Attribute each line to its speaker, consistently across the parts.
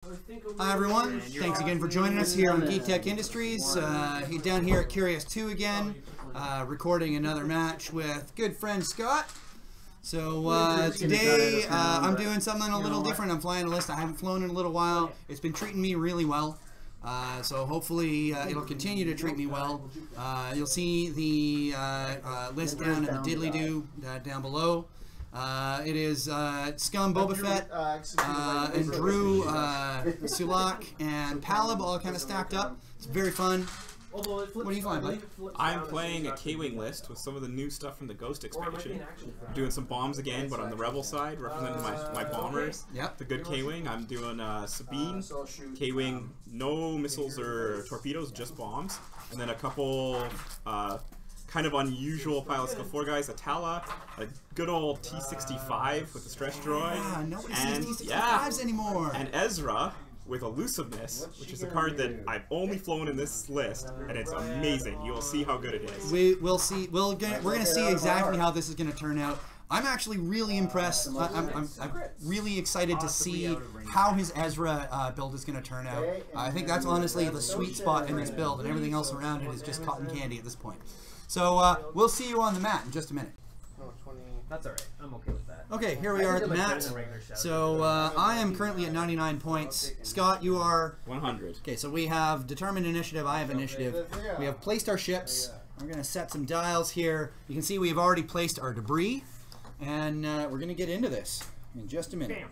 Speaker 1: Hi everyone, thanks again for joining us here on Geektech Industries. Down here at Curious 2 again, recording another match with good friend Scott. So today I'm doing something a little different. I'm flying a list I haven't flown in a little while. It's been treating me really well. So hopefully it'll continue to treat me well. You'll see the list down at the diddly-do down below. It is Scum, Boba Fett, N'Dru, Sulahk, and Palob all kind of stacked up. It's very fun. What are you flying, buddy?
Speaker 2: I'm playing a K-Wing list with some of the new stuff from the Ghost expansion. I'm doing some bombs again, but on the Rebel side, representing my bombers.
Speaker 1: Yep.
Speaker 2: The good K-Wing. I'm doing Sabine, K-Wing, no missiles or torpedoes, just bombs. And then a couple kind of unusual Pilot Skill 4 guys, a Tala, a good old T-65 with a stretch droid.
Speaker 1: Yeah, nobody sees T-65s anymore.
Speaker 2: And Ezra with Elusiveness, which is a card that I've only flown in this list, and it's amazing. You will see how good it is.
Speaker 1: We'll see. We're gonna see exactly how this is gonna turn out. I'm actually really impressed. I'm really excited to see how his Ezra build is going to turn out. I think that's honestly the sweet spot in this build, and everything else around it is just cotton candy at this point. So we'll see you on the mat in just a minute.
Speaker 3: That's alright. I'm okay with that.
Speaker 1: Okay, here we are at the mat. So I am currently at 99 points. Scott, you are
Speaker 2: 100.
Speaker 1: Okay, so we have determined initiative. I have initiative. We have placed our ships. We're going to set some dials here. You can see we have already placed our debris. And we're going to get into this in just a minute.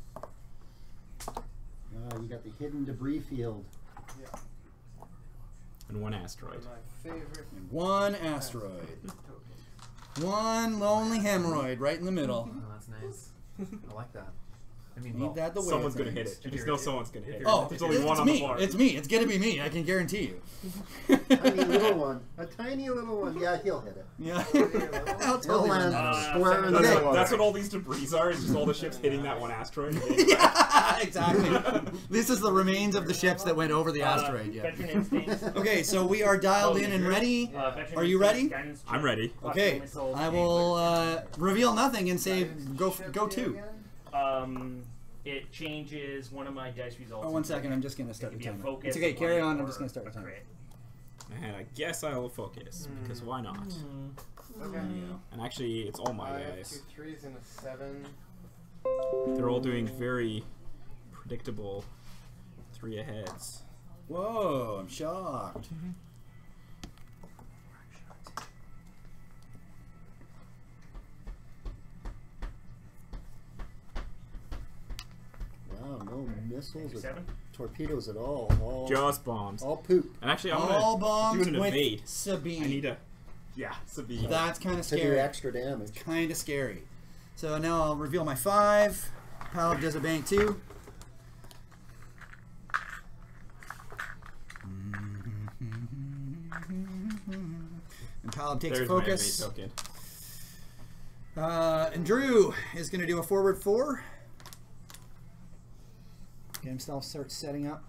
Speaker 4: You got the hidden debris field.
Speaker 2: Yeah. And one asteroid.
Speaker 1: And one asteroid. One lonely hemorrhoid right in the middle.
Speaker 3: Oh, that's nice. I like that. I mean,
Speaker 1: need that the way
Speaker 2: someone's going to hit it. You just know someone's going to hit it.
Speaker 1: Oh,
Speaker 2: there's only one on the floor.
Speaker 1: It's me. It's going to be me. I can guarantee you.
Speaker 4: Tiny little one. A tiny little one. Yeah, he'll hit it.
Speaker 1: Yeah.
Speaker 4: He'll land square in the middle.
Speaker 2: That's what all these debris are. It's just all the ships hitting that one asteroid.
Speaker 1: Yeah, exactly. This is the remains of the ships that went over the asteroid. Yeah. Okay, so we are dialed in and ready. Are you ready?
Speaker 2: I'm ready.
Speaker 1: Okay. I will reveal nothing and say go two.
Speaker 5: It changes one of my dice results.
Speaker 1: Oh, 1 second. I'm just going to start the timer. It's okay. Carry on. I'm just going to start the timer.
Speaker 2: And I guess I'll focus, because why not?
Speaker 4: Okay.
Speaker 2: And actually, it's all my guys.
Speaker 6: 2 3s and a 7.
Speaker 2: They're all doing very predictable 3 aheads.
Speaker 1: Whoa, I'm shocked.
Speaker 4: Wow, no missiles or torpedoes at all.
Speaker 2: Just bombs.
Speaker 4: All poop.
Speaker 2: And actually, I'm
Speaker 1: all bombs
Speaker 2: doing an
Speaker 1: with
Speaker 2: evade.
Speaker 1: Sabine.
Speaker 2: I need a... Yeah, Sabine.
Speaker 1: That's kind of
Speaker 4: To do
Speaker 1: scary.
Speaker 4: extra damage.
Speaker 1: Kind of scary. So now I'll reveal my 5. Palob does a bank 2. And Palob takes a focus. N'Dru is going to do a forward 4. Get himself starts setting up.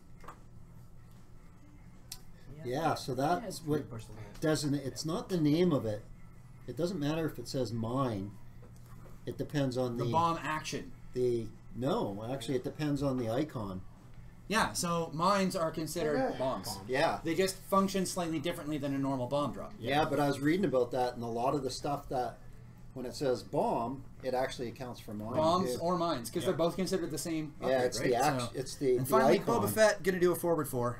Speaker 4: Yeah, so that's what doesn't. It's not the name of it. It doesn't matter if it says mine. It depends on
Speaker 1: the bomb action.
Speaker 4: No, actually, it depends on the icon.
Speaker 1: Yeah, so mines are considered bombs.
Speaker 4: Yeah,
Speaker 1: they just function slightly differently than a normal bomb drop.
Speaker 4: Yeah, but I was reading about that, and a lot of the stuff that when it says bomb, it actually accounts for mine.
Speaker 1: Bombs or mines, because they're both considered the same.
Speaker 4: Yeah, it's
Speaker 1: right?
Speaker 4: the action. So,
Speaker 1: it's the. And finally,
Speaker 4: icon.
Speaker 1: Boba Fett gonna do a forward 4.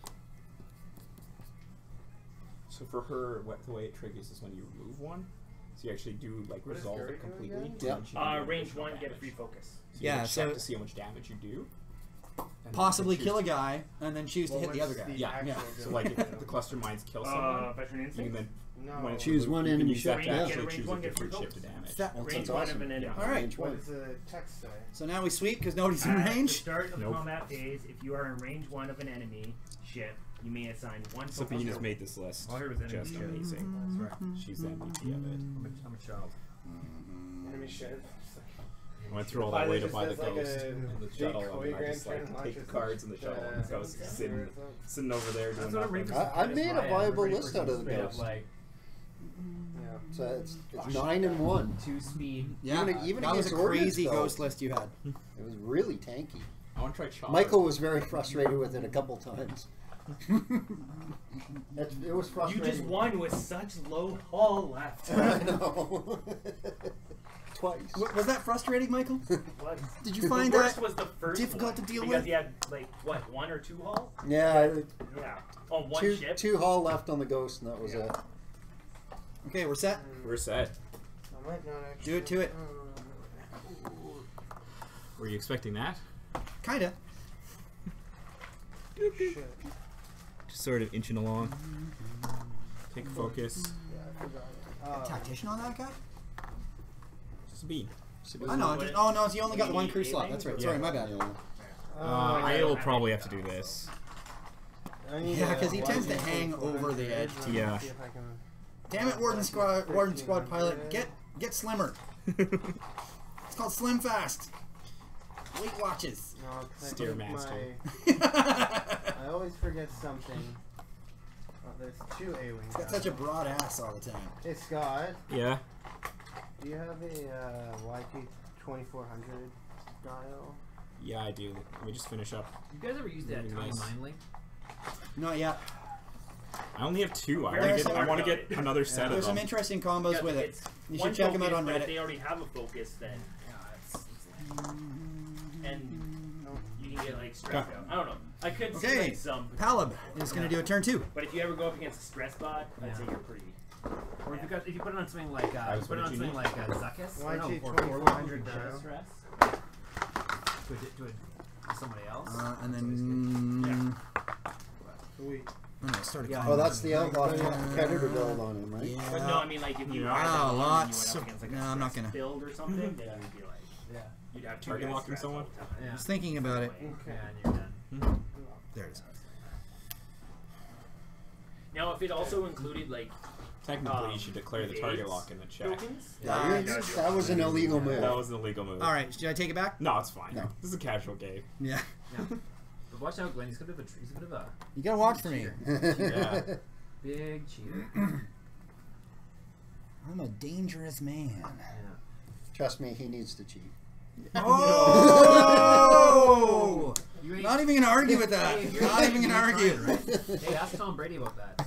Speaker 2: So for her, the way it triggers is when you remove one. So you actually do like resolve it completely.
Speaker 4: Yeah.
Speaker 5: Range 1, get a free focus.
Speaker 2: So you check to see how much damage you do.
Speaker 1: Possibly kill a guy and then choose to hit the other guy.
Speaker 2: Yeah. So like if the cluster mines kill someone, you can then when
Speaker 4: choose one enemy ship
Speaker 2: to actually choose a different ship to damage.
Speaker 1: That's
Speaker 5: awesome.
Speaker 1: All right.
Speaker 6: What does the text say?
Speaker 1: So now we sweep because nobody's in range.
Speaker 5: At the start of the combat phase, if you are in range 1 of an enemy ship, you may assign 1 focus.
Speaker 2: Sabine has made this list just amazing.
Speaker 3: That's right.
Speaker 2: She's the MVP of it.
Speaker 3: I'm a child.
Speaker 6: Enemy ship.
Speaker 2: I went through all that way to buy the Ghost and the Shuttle, and I just like take the cards and the Shuttle and the Ghost sitting over there doing nothing.
Speaker 4: I made a viable list out of the Ghost. So it's 9 and 1.
Speaker 5: 2 speed.
Speaker 1: Yeah,
Speaker 4: even
Speaker 1: that was a
Speaker 4: against
Speaker 1: crazy
Speaker 4: Ordnance,
Speaker 1: Ghost list you had.
Speaker 4: It was really tanky.
Speaker 2: I want to try Chopper.
Speaker 4: Michael was very frustrated with it a couple times. It was
Speaker 5: You
Speaker 4: frustrating.
Speaker 5: just won with such low haul left.
Speaker 4: I know. Twice.
Speaker 1: Was that frustrating, Michael?
Speaker 5: What?
Speaker 1: Did you find
Speaker 5: the worst
Speaker 1: that
Speaker 5: was the first
Speaker 1: difficult
Speaker 5: one,
Speaker 1: to deal
Speaker 5: because
Speaker 1: with?
Speaker 5: you had like what, 1 or 2 hull?
Speaker 4: Yeah,
Speaker 5: Yeah. On one
Speaker 4: two,
Speaker 5: ship.
Speaker 4: 2 hull left on the Ghost, and that was it.
Speaker 1: Okay, we're set.
Speaker 2: We're set.
Speaker 6: I might not actually.
Speaker 1: Do it to it.
Speaker 2: Were you expecting that?
Speaker 1: Kinda.
Speaker 6: Shit.
Speaker 2: Just sort of inching along. Take focus.
Speaker 6: Yeah, I forgot it.
Speaker 1: Tactician on that guy?
Speaker 2: Sabine.
Speaker 1: I know. Oh no, he only got the 1 crew slot. That's right.
Speaker 2: Yeah.
Speaker 1: Sorry, my bad.
Speaker 4: Yeah.
Speaker 2: I will probably have to do this.
Speaker 1: Yeah, because he tends to hang over the edge.
Speaker 2: Yeah.
Speaker 6: See if I can.
Speaker 1: Damn it, Warden Squad Pilot, get slimmer. It's called Slim Fast. Weight watches.
Speaker 6: No, 'cause I
Speaker 2: Steer
Speaker 6: think
Speaker 2: master.
Speaker 6: I always forget something. Oh, there's 2 A-wing.
Speaker 1: He's got such a broad ass all the time.
Speaker 6: Hey Scott,
Speaker 2: Yeah.
Speaker 6: do you have a YP 2400 dial?
Speaker 2: Yeah, I do. Let me just finish up.
Speaker 3: You guys ever used that
Speaker 2: Really
Speaker 3: tiny
Speaker 2: nice.
Speaker 3: mind link?
Speaker 1: Not yet.
Speaker 2: I only have 2.
Speaker 1: There's
Speaker 2: I want to get another set
Speaker 1: There's
Speaker 2: of
Speaker 1: some
Speaker 2: them.
Speaker 1: interesting combos with it. You should check them out on
Speaker 5: But if
Speaker 1: Reddit.
Speaker 5: they already have a focus, then and you can get like stressed out. I don't know. I could see
Speaker 1: Okay,
Speaker 5: like some,
Speaker 1: Palob is going to do a turn 2.
Speaker 5: but if you ever go up against a stress bot, I'd say you're pretty.
Speaker 3: Or if you put it on something like
Speaker 2: was
Speaker 3: put it
Speaker 2: what
Speaker 3: on
Speaker 2: you
Speaker 3: something
Speaker 2: need.
Speaker 3: like Zuckus,
Speaker 6: YG
Speaker 3: or
Speaker 6: 2400
Speaker 3: stress
Speaker 6: dial.
Speaker 3: stress to somebody else.
Speaker 1: And then...
Speaker 6: Sweet.
Speaker 1: I'm going to start a
Speaker 4: Oh, that's the Outlaw Predator build on him, right?
Speaker 1: Yeah.
Speaker 5: But no, I mean like if you
Speaker 1: Wow,
Speaker 5: had that one and
Speaker 1: lots
Speaker 5: you
Speaker 1: of-
Speaker 5: went up against like
Speaker 1: no,
Speaker 5: a
Speaker 1: I'm not
Speaker 5: stress
Speaker 1: gonna.
Speaker 5: build or something, then you'd be like,
Speaker 3: Yeah.
Speaker 5: you'd have 2
Speaker 2: Target
Speaker 5: guys
Speaker 2: locking
Speaker 5: stressed
Speaker 2: someone?
Speaker 5: all the time.
Speaker 3: Yeah.
Speaker 1: I was thinking about it.
Speaker 3: Yeah,
Speaker 6: Okay.
Speaker 3: and you're done.
Speaker 1: There it is.
Speaker 5: Now, if it also included like
Speaker 2: Technically, you should declare the target lock in the check.
Speaker 5: tokens,
Speaker 4: That was an illegal move.
Speaker 2: That was an illegal move.
Speaker 1: Alright, should I take it back?
Speaker 2: No, it's fine.
Speaker 4: No.
Speaker 2: This is a casual game.
Speaker 1: Yeah.
Speaker 3: Yeah. But watch out, Glenn. He's a bit of a
Speaker 1: You gotta watch for me.
Speaker 2: Yeah.
Speaker 3: big cheater.
Speaker 1: I'm a dangerous man.
Speaker 3: Yeah.
Speaker 4: Trust me, he needs to cheat.
Speaker 1: Oh!
Speaker 3: You ain't-
Speaker 1: Not even gonna argue with that.
Speaker 3: Hey, if you're
Speaker 1: Not
Speaker 3: trying,
Speaker 1: even gonna
Speaker 3: you're
Speaker 1: argue.
Speaker 3: trying, right? Hey, ask Tom Brady about that.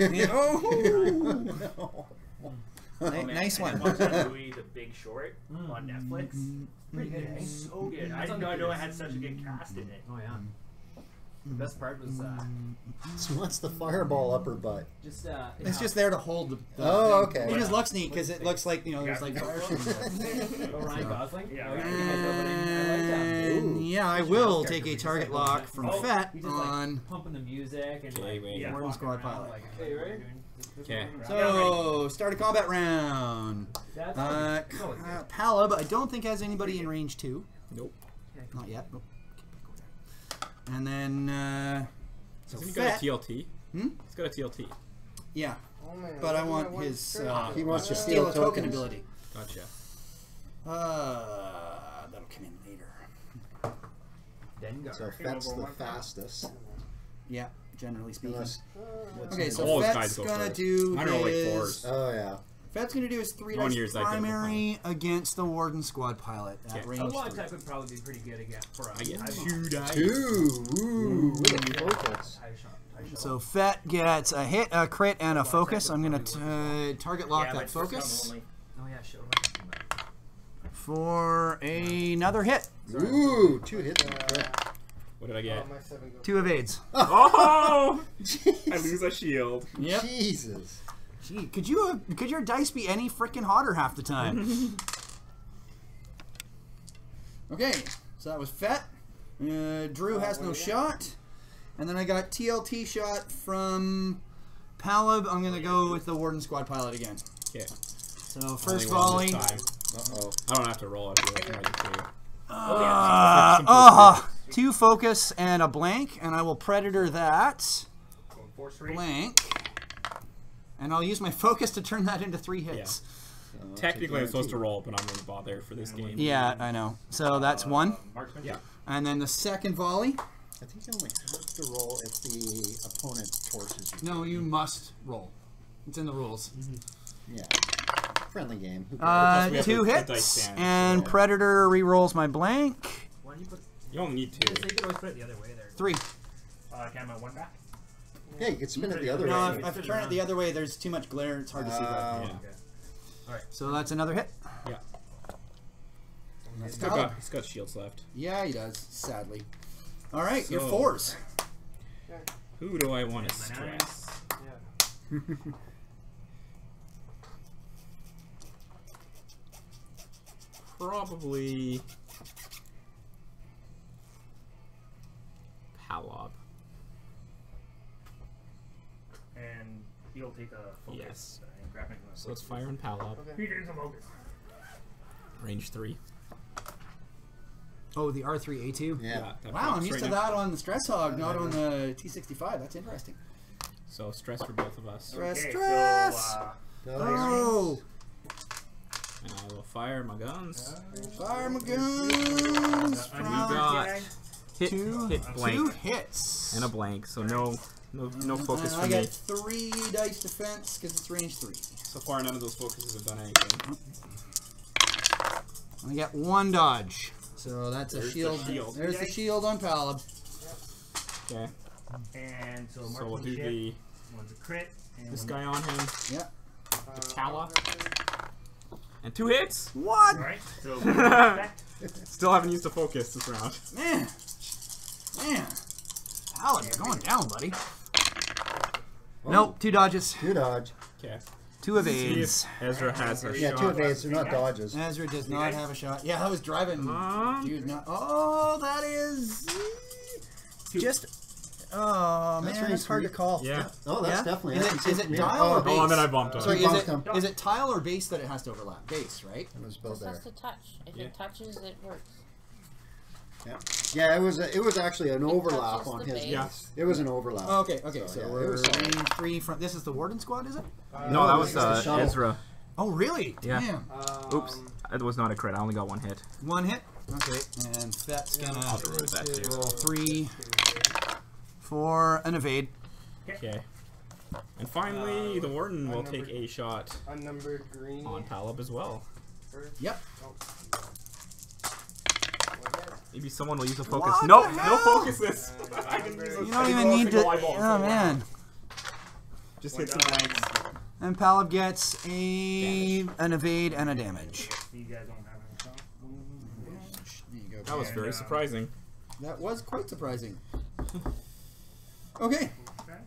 Speaker 1: Oh!
Speaker 5: Oh, man,
Speaker 1: Nice
Speaker 5: I
Speaker 1: one.
Speaker 5: watched that movie, The Big Short, on Netflix.
Speaker 3: Pretty good, eh?
Speaker 5: So good. I
Speaker 3: It's
Speaker 5: didn't
Speaker 3: on
Speaker 5: know
Speaker 3: the
Speaker 5: it had such a good cast in it.
Speaker 3: Oh yeah. The best part was
Speaker 4: So what's the fireball up her butt?
Speaker 3: just
Speaker 1: It's just there to hold the
Speaker 4: Oh,
Speaker 1: thing.
Speaker 4: okay.
Speaker 1: It just looks neat because it looks like, there's like fire shooting.
Speaker 3: oh, Ryan Gosling.
Speaker 5: Yeah,
Speaker 3: Oh,
Speaker 5: right.
Speaker 3: I like that.
Speaker 1: And yeah, I will take a target lock from
Speaker 5: Oh,
Speaker 1: Fett
Speaker 3: He's just like
Speaker 1: on.
Speaker 3: pumping the music and
Speaker 2: Okay,
Speaker 3: like
Speaker 2: wait.
Speaker 5: Yeah.
Speaker 1: Warden
Speaker 3: walking
Speaker 1: Squad
Speaker 3: around
Speaker 1: Pilot.
Speaker 3: like, hey, right?
Speaker 2: Okay.
Speaker 1: So, start a combat round.
Speaker 3: That's always good.
Speaker 1: Palob, I don't think has anybody in range 2.
Speaker 2: Nope.
Speaker 1: Not yet. Oh, okay, go there. And then, so
Speaker 2: Hasn't he got a
Speaker 1: Fett.
Speaker 2: TLT?
Speaker 1: Hmm?
Speaker 2: He's got a TLT.
Speaker 1: Yeah,
Speaker 6: Oh man.
Speaker 1: but I
Speaker 6: why
Speaker 1: want
Speaker 6: did
Speaker 1: his
Speaker 6: straight?
Speaker 4: He wants to
Speaker 1: steal
Speaker 4: steal
Speaker 1: a token
Speaker 4: tokens.
Speaker 1: ability.
Speaker 2: Gotcha.
Speaker 1: That'll come in later.
Speaker 3: Dengar.
Speaker 4: So Fett's the fastest.
Speaker 1: Yeah, generally speaking.
Speaker 4: Unless,
Speaker 1: Okay, so
Speaker 2: All his
Speaker 1: Fett's
Speaker 2: guys go
Speaker 1: gonna
Speaker 2: first.
Speaker 1: do
Speaker 2: Mine are all like
Speaker 1: his...
Speaker 2: 4s.
Speaker 4: oh yeah.
Speaker 1: Fett's gonna do his 3
Speaker 2: No one
Speaker 1: dice
Speaker 2: hears that good of a
Speaker 1: primary against the Warden Squad Pilot at
Speaker 2: Okay.
Speaker 1: range
Speaker 3: Outlaw
Speaker 1: 3.
Speaker 3: Tech would probably be pretty good again for us.
Speaker 2: I get
Speaker 3: I'd
Speaker 2: 2 dice.
Speaker 4: 2. Ooh, with a focus.
Speaker 3: Tie shot.
Speaker 1: So Fett gets a hit, a crit, and a focus. I'm gonna target lock
Speaker 5: Yeah,
Speaker 1: that
Speaker 5: but for
Speaker 1: focus
Speaker 5: some only.
Speaker 3: Oh yeah, sure.
Speaker 1: for another hit.
Speaker 4: Ooh, 2 hits. on that.
Speaker 2: What did I get?
Speaker 6: My 7 goes.
Speaker 1: 2 evades.
Speaker 2: Oh! I lose a shield.
Speaker 1: Yep.
Speaker 4: Jesus.
Speaker 1: Gee, could your dice be any freaking hotter half the time? Okay, so that was Fett. Drew has no shot. And then I got TLT shot from Palob. I'm going to go with the Warden Squad Pilot again.
Speaker 2: Okay.
Speaker 1: So first
Speaker 2: Only one
Speaker 1: volley.
Speaker 2: this time.
Speaker 4: Uh-oh.
Speaker 2: I don't have to roll. I feel like I might do.
Speaker 1: Oh, 2 focus and a blank. And I will Predator that.
Speaker 5: Force rate.
Speaker 1: Blank. And I'll use my focus to turn that into 3 hits.
Speaker 2: Technically, I'm supposed to roll, but I'm going to bother for this game.
Speaker 1: Yeah, I know. So that's 1.
Speaker 5: Marksman.
Speaker 2: Yeah.
Speaker 1: And then the second volley.
Speaker 4: I think you only have to roll if the opponent forces you.
Speaker 1: No, you must roll. It's in the rules.
Speaker 4: Yeah. Friendly game. Who cares?
Speaker 2: we have
Speaker 1: 2
Speaker 2: a dice
Speaker 1: hits,
Speaker 2: stand,
Speaker 1: and
Speaker 2: so-
Speaker 1: Predator re-rolls my blank.
Speaker 3: Why don't you put
Speaker 2: You only need
Speaker 3: So
Speaker 2: 2.
Speaker 3: you could always put it the other way there.
Speaker 1: 3.
Speaker 5: Can I have my 1 back?
Speaker 4: Yeah, you can spin it the other
Speaker 1: No,
Speaker 4: way.
Speaker 1: if I turn it the other way, there's too much glare. It's hard to see that.
Speaker 2: Yeah.
Speaker 5: Okay.
Speaker 3: Alright.
Speaker 1: So that's another hit.
Speaker 2: Yeah.
Speaker 1: That's
Speaker 2: He's
Speaker 1: Palob.
Speaker 2: got shields left.
Speaker 1: Yeah, he does. Sadly. All right, your
Speaker 2: So-
Speaker 1: 4s.
Speaker 2: Who do I want to
Speaker 5: My
Speaker 2: stress?
Speaker 6: Yeah.
Speaker 2: Probably Palob.
Speaker 5: And he'll take a focus.
Speaker 2: Yes.
Speaker 5: And grab it.
Speaker 2: So let's fire on Palob.
Speaker 6: Okay.
Speaker 5: He takes a focus.
Speaker 2: Range 3.
Speaker 1: Oh, the R3A2?
Speaker 4: Yeah.
Speaker 2: that
Speaker 1: Wow, I'm
Speaker 2: pops
Speaker 1: used
Speaker 2: right
Speaker 1: to
Speaker 2: next
Speaker 1: that on the Stress Hog, not on the T65. That's interesting.
Speaker 2: So stress for both of us.
Speaker 1: Stress,
Speaker 5: Okay,
Speaker 1: stress!
Speaker 5: So,
Speaker 1: Oh!
Speaker 2: And I will fire my guns.
Speaker 1: Fire my guns!
Speaker 2: We got hit,
Speaker 1: Two-
Speaker 2: hit blank,
Speaker 1: 2 hits.
Speaker 2: and a blank. So no focus
Speaker 1: And
Speaker 2: for
Speaker 1: I
Speaker 2: me.
Speaker 1: got 3 dice defense because it's range 3.
Speaker 2: So far, none of those focuses have done anything.
Speaker 1: I got 1 dodge. So that's a
Speaker 2: There's the
Speaker 1: shield.
Speaker 2: shield.
Speaker 1: There's the shield on Palob.
Speaker 2: Okay.
Speaker 5: and so
Speaker 2: So we'll
Speaker 5: marking
Speaker 2: do
Speaker 5: ship.
Speaker 2: the
Speaker 5: One's a crit. And
Speaker 2: this
Speaker 5: one-
Speaker 2: guy on him,
Speaker 1: Yeah.
Speaker 2: the Tala, and 2 hits.
Speaker 1: What?
Speaker 5: Alright, so we expect.
Speaker 2: Still haven't used a focus this round.
Speaker 1: Man. Palob, you're going down, buddy. Nope, 2 dodges.
Speaker 4: 2 dodge.
Speaker 2: Okay.
Speaker 1: 2
Speaker 2: See
Speaker 1: evades.
Speaker 2: if Ezra has a
Speaker 4: Yeah,
Speaker 2: shot.
Speaker 4: 2 evades. They're not dodges.
Speaker 1: Ezra does not have a shot. Yeah, I was driving. Dude, not. Oh, that is. Just. Oh,
Speaker 4: That's
Speaker 1: man,
Speaker 4: range
Speaker 1: it's hard to
Speaker 4: 3.
Speaker 1: call.
Speaker 2: Yeah.
Speaker 4: Oh, that's
Speaker 1: Yeah?
Speaker 4: definitely.
Speaker 1: Is it dial or base?
Speaker 2: Oh, and then I bumped up.
Speaker 1: Sorry,
Speaker 4: You
Speaker 1: is
Speaker 4: bumped
Speaker 1: it,
Speaker 4: him.
Speaker 1: is it tile or base that it has to overlap? Base, right?
Speaker 4: It was built
Speaker 7: This
Speaker 4: there.
Speaker 7: has to touch. If
Speaker 2: Yeah.
Speaker 7: it touches, it works.
Speaker 4: Yeah, it was actually an overlap
Speaker 7: touches
Speaker 4: on
Speaker 7: the
Speaker 4: his.
Speaker 7: base.
Speaker 2: Yeah.
Speaker 4: It was an overlap.
Speaker 1: Oh, okay, so
Speaker 4: yeah, it
Speaker 1: we're
Speaker 4: was solid.
Speaker 1: range 3 from. This is the Warden squad, is it?
Speaker 2: No, that was
Speaker 4: this is the shuttle.
Speaker 2: Ezra.
Speaker 1: Oh, really?
Speaker 2: Yeah.
Speaker 1: Damn.
Speaker 2: Oops, it was not a crit. I only got 1 hit.
Speaker 1: 1 hit. Okay, and Fet's gonna
Speaker 2: remove that too.
Speaker 1: roll 3 for an evade.
Speaker 2: Okay. And finally, the Warden will take a shot
Speaker 6: Unnumbered green.
Speaker 2: on Palob as well.
Speaker 6: First.
Speaker 1: Yep.
Speaker 6: Oh.
Speaker 2: Maybe someone will use a focus.
Speaker 1: What
Speaker 2: Nope,
Speaker 1: the
Speaker 2: no
Speaker 1: hell?
Speaker 2: focuses. I can use a
Speaker 1: You don't even need to. Oh man.
Speaker 2: Just hit some blanks.
Speaker 1: And Palob gets an evade and a damage.
Speaker 5: You guys don't have any shot.
Speaker 1: There you go.
Speaker 2: That was very surprising.
Speaker 1: That was quite surprising. Okay.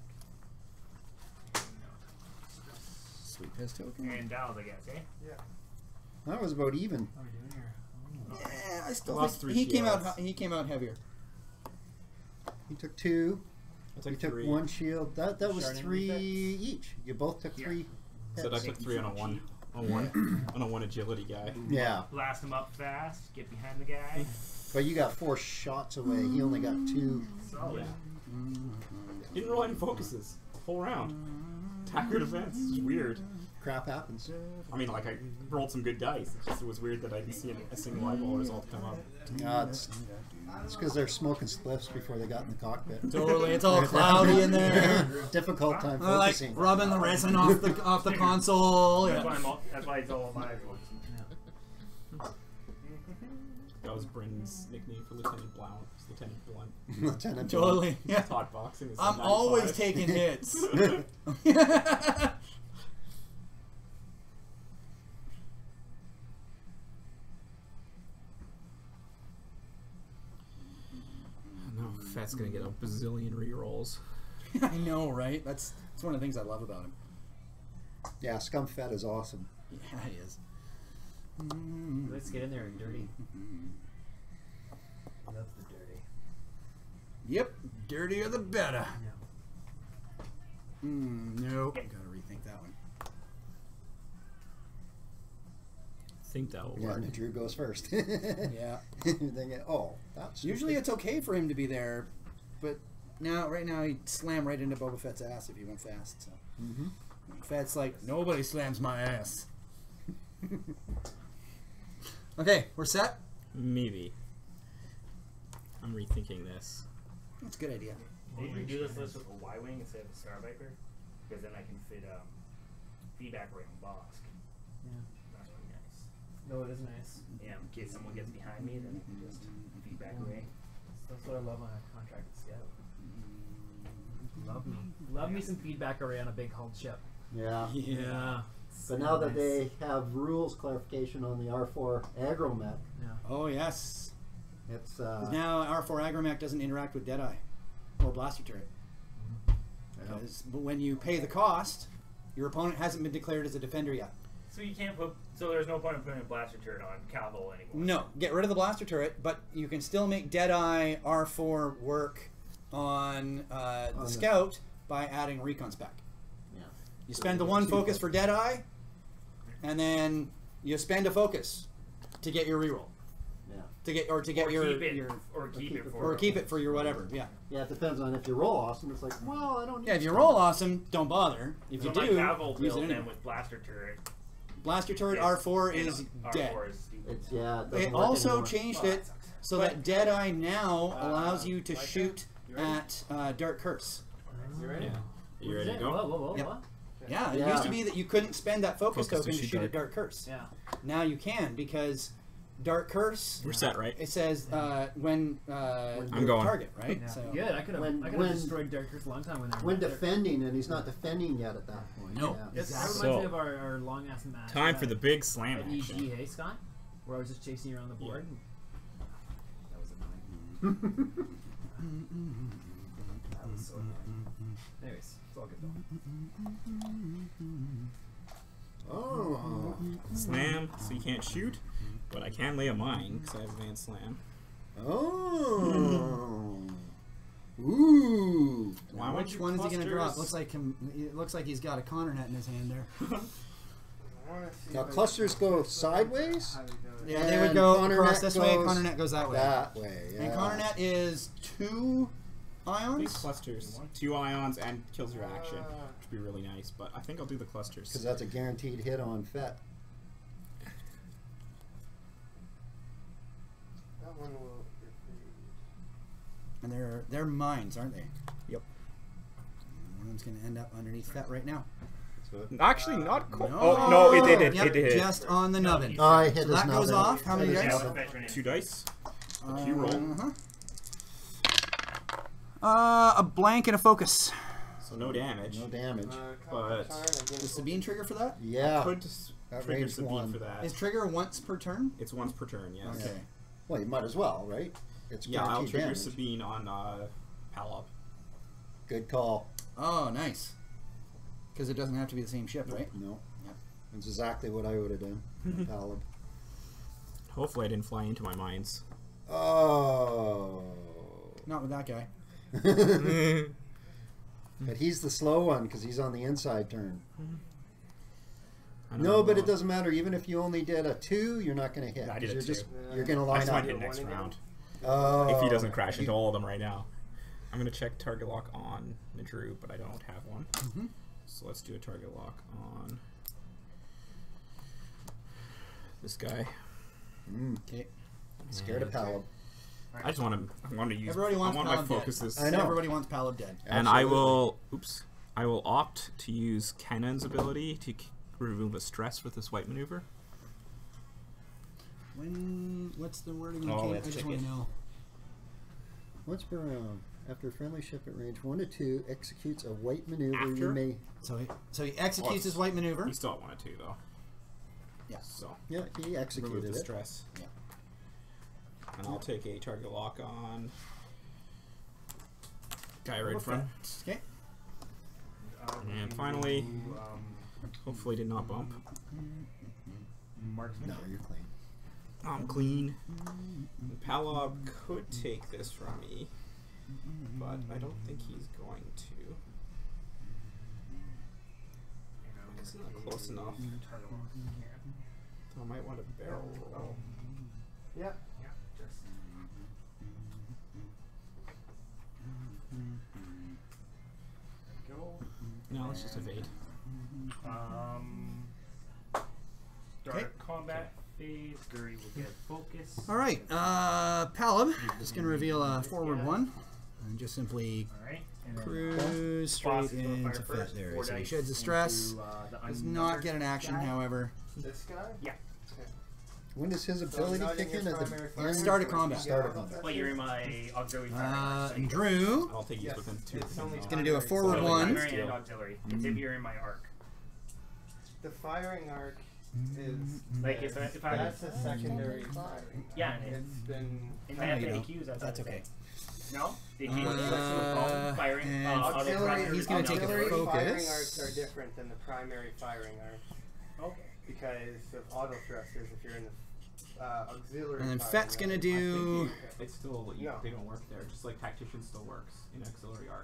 Speaker 1: Sweet piss token.
Speaker 5: And dials, I guess, eh?
Speaker 4: That was about even.
Speaker 3: What are we doing here?
Speaker 1: Yeah, I still
Speaker 2: Lost
Speaker 1: think
Speaker 2: 3
Speaker 1: he came out.
Speaker 2: shields.
Speaker 1: He came out heavier.
Speaker 4: He took 2.
Speaker 2: I
Speaker 4: You
Speaker 2: took
Speaker 4: took
Speaker 2: 3.
Speaker 4: 1 shield. That was
Speaker 6: Sharding
Speaker 4: 3
Speaker 6: defense.
Speaker 4: each. You both took 3.
Speaker 2: Said I took 3 on a 1. On a 1 agility guy.
Speaker 4: Yeah,
Speaker 5: Blast him up fast. Get behind the guy.
Speaker 4: but you got 4 shots away. He only got 2.
Speaker 5: Solid.
Speaker 2: Yeah. Didn't roll any focuses. Whole round. Attack or defense. It's weird.
Speaker 4: Crap happens.
Speaker 2: I mean, like, I rolled some good dice. It was weird that I didn't see a single eyeball result come up.
Speaker 4: It's because they're smoking spliffs before they got in the cockpit.
Speaker 1: Totally, it's all cloudy in there.
Speaker 4: Difficult time
Speaker 1: They're like
Speaker 4: focusing.
Speaker 1: rubbing the resin off the console.
Speaker 5: That's
Speaker 1: Yeah.
Speaker 5: why, why it's all my
Speaker 2: That was Bryn's nickname for Lieutenant Blount. It's Lieutenant Blunt.
Speaker 4: Lieutenant.
Speaker 1: Totally. Yeah.
Speaker 2: Hot boxing. Is
Speaker 1: I'm
Speaker 2: 95.
Speaker 1: always taking hits.
Speaker 2: No, Fat's gonna get a bazillion rerolls.
Speaker 1: I know, right? That's one of the things I love about him.
Speaker 4: Yeah, Scum Fed is awesome.
Speaker 1: Yeah, he is.
Speaker 3: Let's get in there and dirty. Love the dirty.
Speaker 1: Yep, dirtier the better.
Speaker 3: No.
Speaker 1: Nope. Gotta rethink that one.
Speaker 2: I think that will
Speaker 4: Yeah,
Speaker 2: work.
Speaker 4: and N'Dru goes first.
Speaker 1: Yeah.
Speaker 4: Thinking, oh, that's
Speaker 1: Usually it's okay for him to be there, but right now he'd slam right into Boba Fett's ass if he went fast. So Fett's like, nobody slams my ass. Okay, we're set.
Speaker 2: Maybe. I'm rethinking this.
Speaker 1: That's a good idea.
Speaker 5: Maybe we do this list with a Y-Wing instead of a Star Viper, because then I can fit feedback right on Bosk.
Speaker 3: Yeah.
Speaker 5: That's pretty nice.
Speaker 3: No, it is nice.
Speaker 5: Yeah, in case someone gets behind me, then I can just feedback away.
Speaker 3: That's what I love on a contracted scout. Love me some feedback array on a big hulled ship.
Speaker 4: Yeah.
Speaker 3: Yeah.
Speaker 4: But now that they have rules clarification on the R4 Agromech,
Speaker 1: Oh yes.
Speaker 4: it's
Speaker 1: Now R4 Agromech doesn't interact with Deadeye or Blaster Turret. Because when you pay the cost, your opponent hasn't been declared as a defender yet.
Speaker 5: So you can't put. So there's no point in putting a blaster turret on Caval anymore.
Speaker 1: No, get rid of the Blaster Turret, but you can still make Deadeye R4 work on the Scout by adding Recon spec.
Speaker 4: Yeah.
Speaker 1: You spend the one focus for Deadeye, and then you spend a focus to get your reroll.
Speaker 4: Yeah.
Speaker 1: To get
Speaker 5: Or keep
Speaker 1: it for your whatever. Yeah.
Speaker 4: Yeah, it depends on if you roll awesome. It's like, well, I don't need
Speaker 1: Yeah, if you roll awesome, don't bother. If you
Speaker 5: so
Speaker 1: do,
Speaker 5: my Caval
Speaker 1: use it
Speaker 5: build
Speaker 1: anyway.
Speaker 5: then with blaster turret.
Speaker 1: Blaster Turret R4 is dead.
Speaker 5: R4 is stupid.
Speaker 4: It's, yeah, it
Speaker 1: They
Speaker 4: doesn't work
Speaker 1: also
Speaker 4: anymore.
Speaker 1: changed
Speaker 5: Oh,
Speaker 1: it
Speaker 5: that sucks.
Speaker 1: so that Deadeye now allows you to shoot at Dark Curse.
Speaker 6: You ready?
Speaker 2: Yeah. You ready to
Speaker 3: Whoa,
Speaker 2: go?
Speaker 3: whoa,
Speaker 1: Yep.
Speaker 3: what?
Speaker 1: Yeah, it
Speaker 4: Yeah.
Speaker 1: used to be that you couldn't spend that focus
Speaker 2: Focus to
Speaker 1: token to
Speaker 2: shoot
Speaker 1: shoot at
Speaker 2: Dark.
Speaker 1: Dark Curse.
Speaker 3: Yeah.
Speaker 1: Now you can, because Dark Curse,
Speaker 2: We're set, right?
Speaker 1: it says when
Speaker 2: I'm going.
Speaker 1: target, right?
Speaker 3: Yeah.
Speaker 1: So
Speaker 3: Good. I could
Speaker 4: When-
Speaker 3: have
Speaker 4: when-
Speaker 3: destroyed Dark Curse a long time when they were
Speaker 4: When
Speaker 3: up there.
Speaker 4: defending, and he's not defending yet at that point.
Speaker 1: No.
Speaker 4: Yeah.
Speaker 3: That reminds
Speaker 2: So,
Speaker 3: me of our long ass match.
Speaker 2: Time for the big slam
Speaker 3: at
Speaker 2: action.
Speaker 3: EG, hey Scott? Where I was just chasing you around the board. That was annoying. That was so annoying. Anyways, it's all good though.
Speaker 4: Oh.
Speaker 2: Slam, so you can't shoot, but I can lay a mine because I have advanced slam.
Speaker 4: Oh. Ooh.
Speaker 2: Why
Speaker 1: which one is he going to drop? Looks like him. It looks like he's got a Connor net in his hand there.
Speaker 4: Now clusters go sideways.
Speaker 1: Yeah, they would
Speaker 4: And
Speaker 1: go
Speaker 4: Connor
Speaker 1: across
Speaker 4: net
Speaker 1: this way.
Speaker 4: goes
Speaker 1: Connor net goes that way.
Speaker 4: That way. Yeah.
Speaker 1: And Connor net is 2
Speaker 2: Big
Speaker 1: ions.
Speaker 2: clusters, 2 ions, and kills your action, which would be really nice. But I think I'll do the clusters.
Speaker 4: Because that's a guaranteed hit on Fett.
Speaker 6: That one will.
Speaker 1: And they're mines, aren't they?
Speaker 2: Yep.
Speaker 1: One of them's going to end up underneath that right now.
Speaker 2: Actually, not quite.
Speaker 1: No.
Speaker 2: Oh no, it did.
Speaker 1: Yep,
Speaker 2: It did.
Speaker 1: just on the nubbin.
Speaker 4: Oh, I hit
Speaker 1: So
Speaker 4: his
Speaker 1: that goes
Speaker 4: nubbin.
Speaker 1: off. How many
Speaker 4: Hit his
Speaker 1: dice?
Speaker 4: nubbin.
Speaker 2: 2 dice. A Q roll.
Speaker 1: A blank and a focus.
Speaker 2: So no damage.
Speaker 4: No damage.
Speaker 2: But-
Speaker 1: Is Sabine trigger for that?
Speaker 4: Yeah.
Speaker 2: Could just
Speaker 4: That
Speaker 2: trigger
Speaker 4: range
Speaker 2: Sabine
Speaker 4: one.
Speaker 2: for that.
Speaker 1: Is trigger once per turn?
Speaker 2: It's once per turn, yes.
Speaker 1: Okay.
Speaker 4: Well, you might as well, right? It's
Speaker 2: Yeah, I'll
Speaker 4: guaranteed
Speaker 2: trigger
Speaker 4: damage.
Speaker 2: Sabine on Palob.
Speaker 4: Good call.
Speaker 1: Oh, nice. Because it doesn't have to be the same ship, right?
Speaker 4: No.
Speaker 1: Yep.
Speaker 4: That's exactly what I would have done. Palob.
Speaker 2: Hopefully, I didn't fly into my mines.
Speaker 4: Oh.
Speaker 1: Not with that guy.
Speaker 4: But he's the slow one because he's on the inside turn.
Speaker 2: I don't
Speaker 4: No,
Speaker 2: know.
Speaker 4: but it doesn't matter. Even if you only did a 2, you're not going to hit.
Speaker 2: I did
Speaker 4: 'cause
Speaker 2: a
Speaker 4: you're
Speaker 2: 2.
Speaker 4: you're going to
Speaker 2: I
Speaker 4: line
Speaker 2: just
Speaker 4: up.
Speaker 2: might hit next round.
Speaker 4: Oh.
Speaker 2: If he doesn't crash into all of them right now. I'm going to check target lock on N'Dru, but I don't have one. So let's do a target lock on this guy.
Speaker 1: Okay.
Speaker 4: Scared of Palob.
Speaker 2: I just want to. I want to use.
Speaker 1: Everybody wants
Speaker 2: I want my
Speaker 1: Palob
Speaker 2: focuses.
Speaker 1: dead.
Speaker 4: I know.
Speaker 1: Everybody wants Palob dead.
Speaker 2: And I
Speaker 4: Absolutely.
Speaker 2: will. Oops. I will opt to use Kanan's ability to remove a stress with this white maneuver.
Speaker 1: What's the wording?
Speaker 2: Oh,
Speaker 1: I
Speaker 2: let's
Speaker 1: just
Speaker 2: check
Speaker 1: want
Speaker 2: it.
Speaker 1: to know.
Speaker 4: Once per round, after a friendly ship at range 1 to 2 executes a white maneuver, you
Speaker 2: After?
Speaker 4: may.
Speaker 1: So he executes his white maneuver.
Speaker 2: He still wanted to though.
Speaker 1: Yeah.
Speaker 2: So
Speaker 4: Yeah, he
Speaker 2: remove
Speaker 4: executed
Speaker 2: the
Speaker 4: it.
Speaker 2: stress.
Speaker 1: Yeah.
Speaker 2: And I'll take a target lock on guy right in front.
Speaker 1: Okay.
Speaker 2: And finally, hopefully did not bump.
Speaker 5: Marksman.
Speaker 4: No, you're clean.
Speaker 2: I'm clean. And Palob could take this from me, but I don't think he's going to. It's not close enough. So I might want to barrel roll.
Speaker 6: Yeah.
Speaker 2: No, let's just evade.
Speaker 5: Start combat phase. Guri will get focus.
Speaker 1: All right. Palob is going to reveal a forward 1 and just simply
Speaker 5: Alright. And then
Speaker 1: cruise straight
Speaker 5: boss is gonna
Speaker 1: into
Speaker 5: fire
Speaker 1: Fett
Speaker 5: first,
Speaker 1: there.
Speaker 5: 4
Speaker 1: So he
Speaker 5: dice
Speaker 1: sheds the stress.
Speaker 5: into, the
Speaker 1: Does
Speaker 5: unnumbered
Speaker 1: not get an action,
Speaker 5: guy.
Speaker 1: however.
Speaker 6: This guy?
Speaker 5: Yeah.
Speaker 6: Okay.
Speaker 4: When does his ability kick in? At the end?
Speaker 1: Start of combat.
Speaker 4: Start of combat.
Speaker 5: But you're in my auxiliary fire.
Speaker 1: N'Dru.
Speaker 2: I don't think he's within 2.
Speaker 1: He's going to do a forward one.
Speaker 5: Primary and auxiliary. It's if you're in my arc.
Speaker 6: The firing arc is
Speaker 5: Like if I
Speaker 6: that's a secondary firing.
Speaker 5: Yeah, and
Speaker 6: It's been
Speaker 5: if I have FAQs,
Speaker 1: That's okay.
Speaker 5: No? The firing
Speaker 1: and
Speaker 6: auxiliary.
Speaker 1: he's gonna take a
Speaker 6: auxiliary
Speaker 1: focus.
Speaker 6: firing arcs are different than the primary firing arc
Speaker 5: Okay.
Speaker 6: because of auto thrusters. If you're in the auxiliary,
Speaker 1: And then
Speaker 6: firing
Speaker 1: Fett's
Speaker 6: arc,
Speaker 1: going to do...
Speaker 7: It's still,
Speaker 6: No.
Speaker 7: they don't work there, just like Tactician still works in Auxiliary Arc.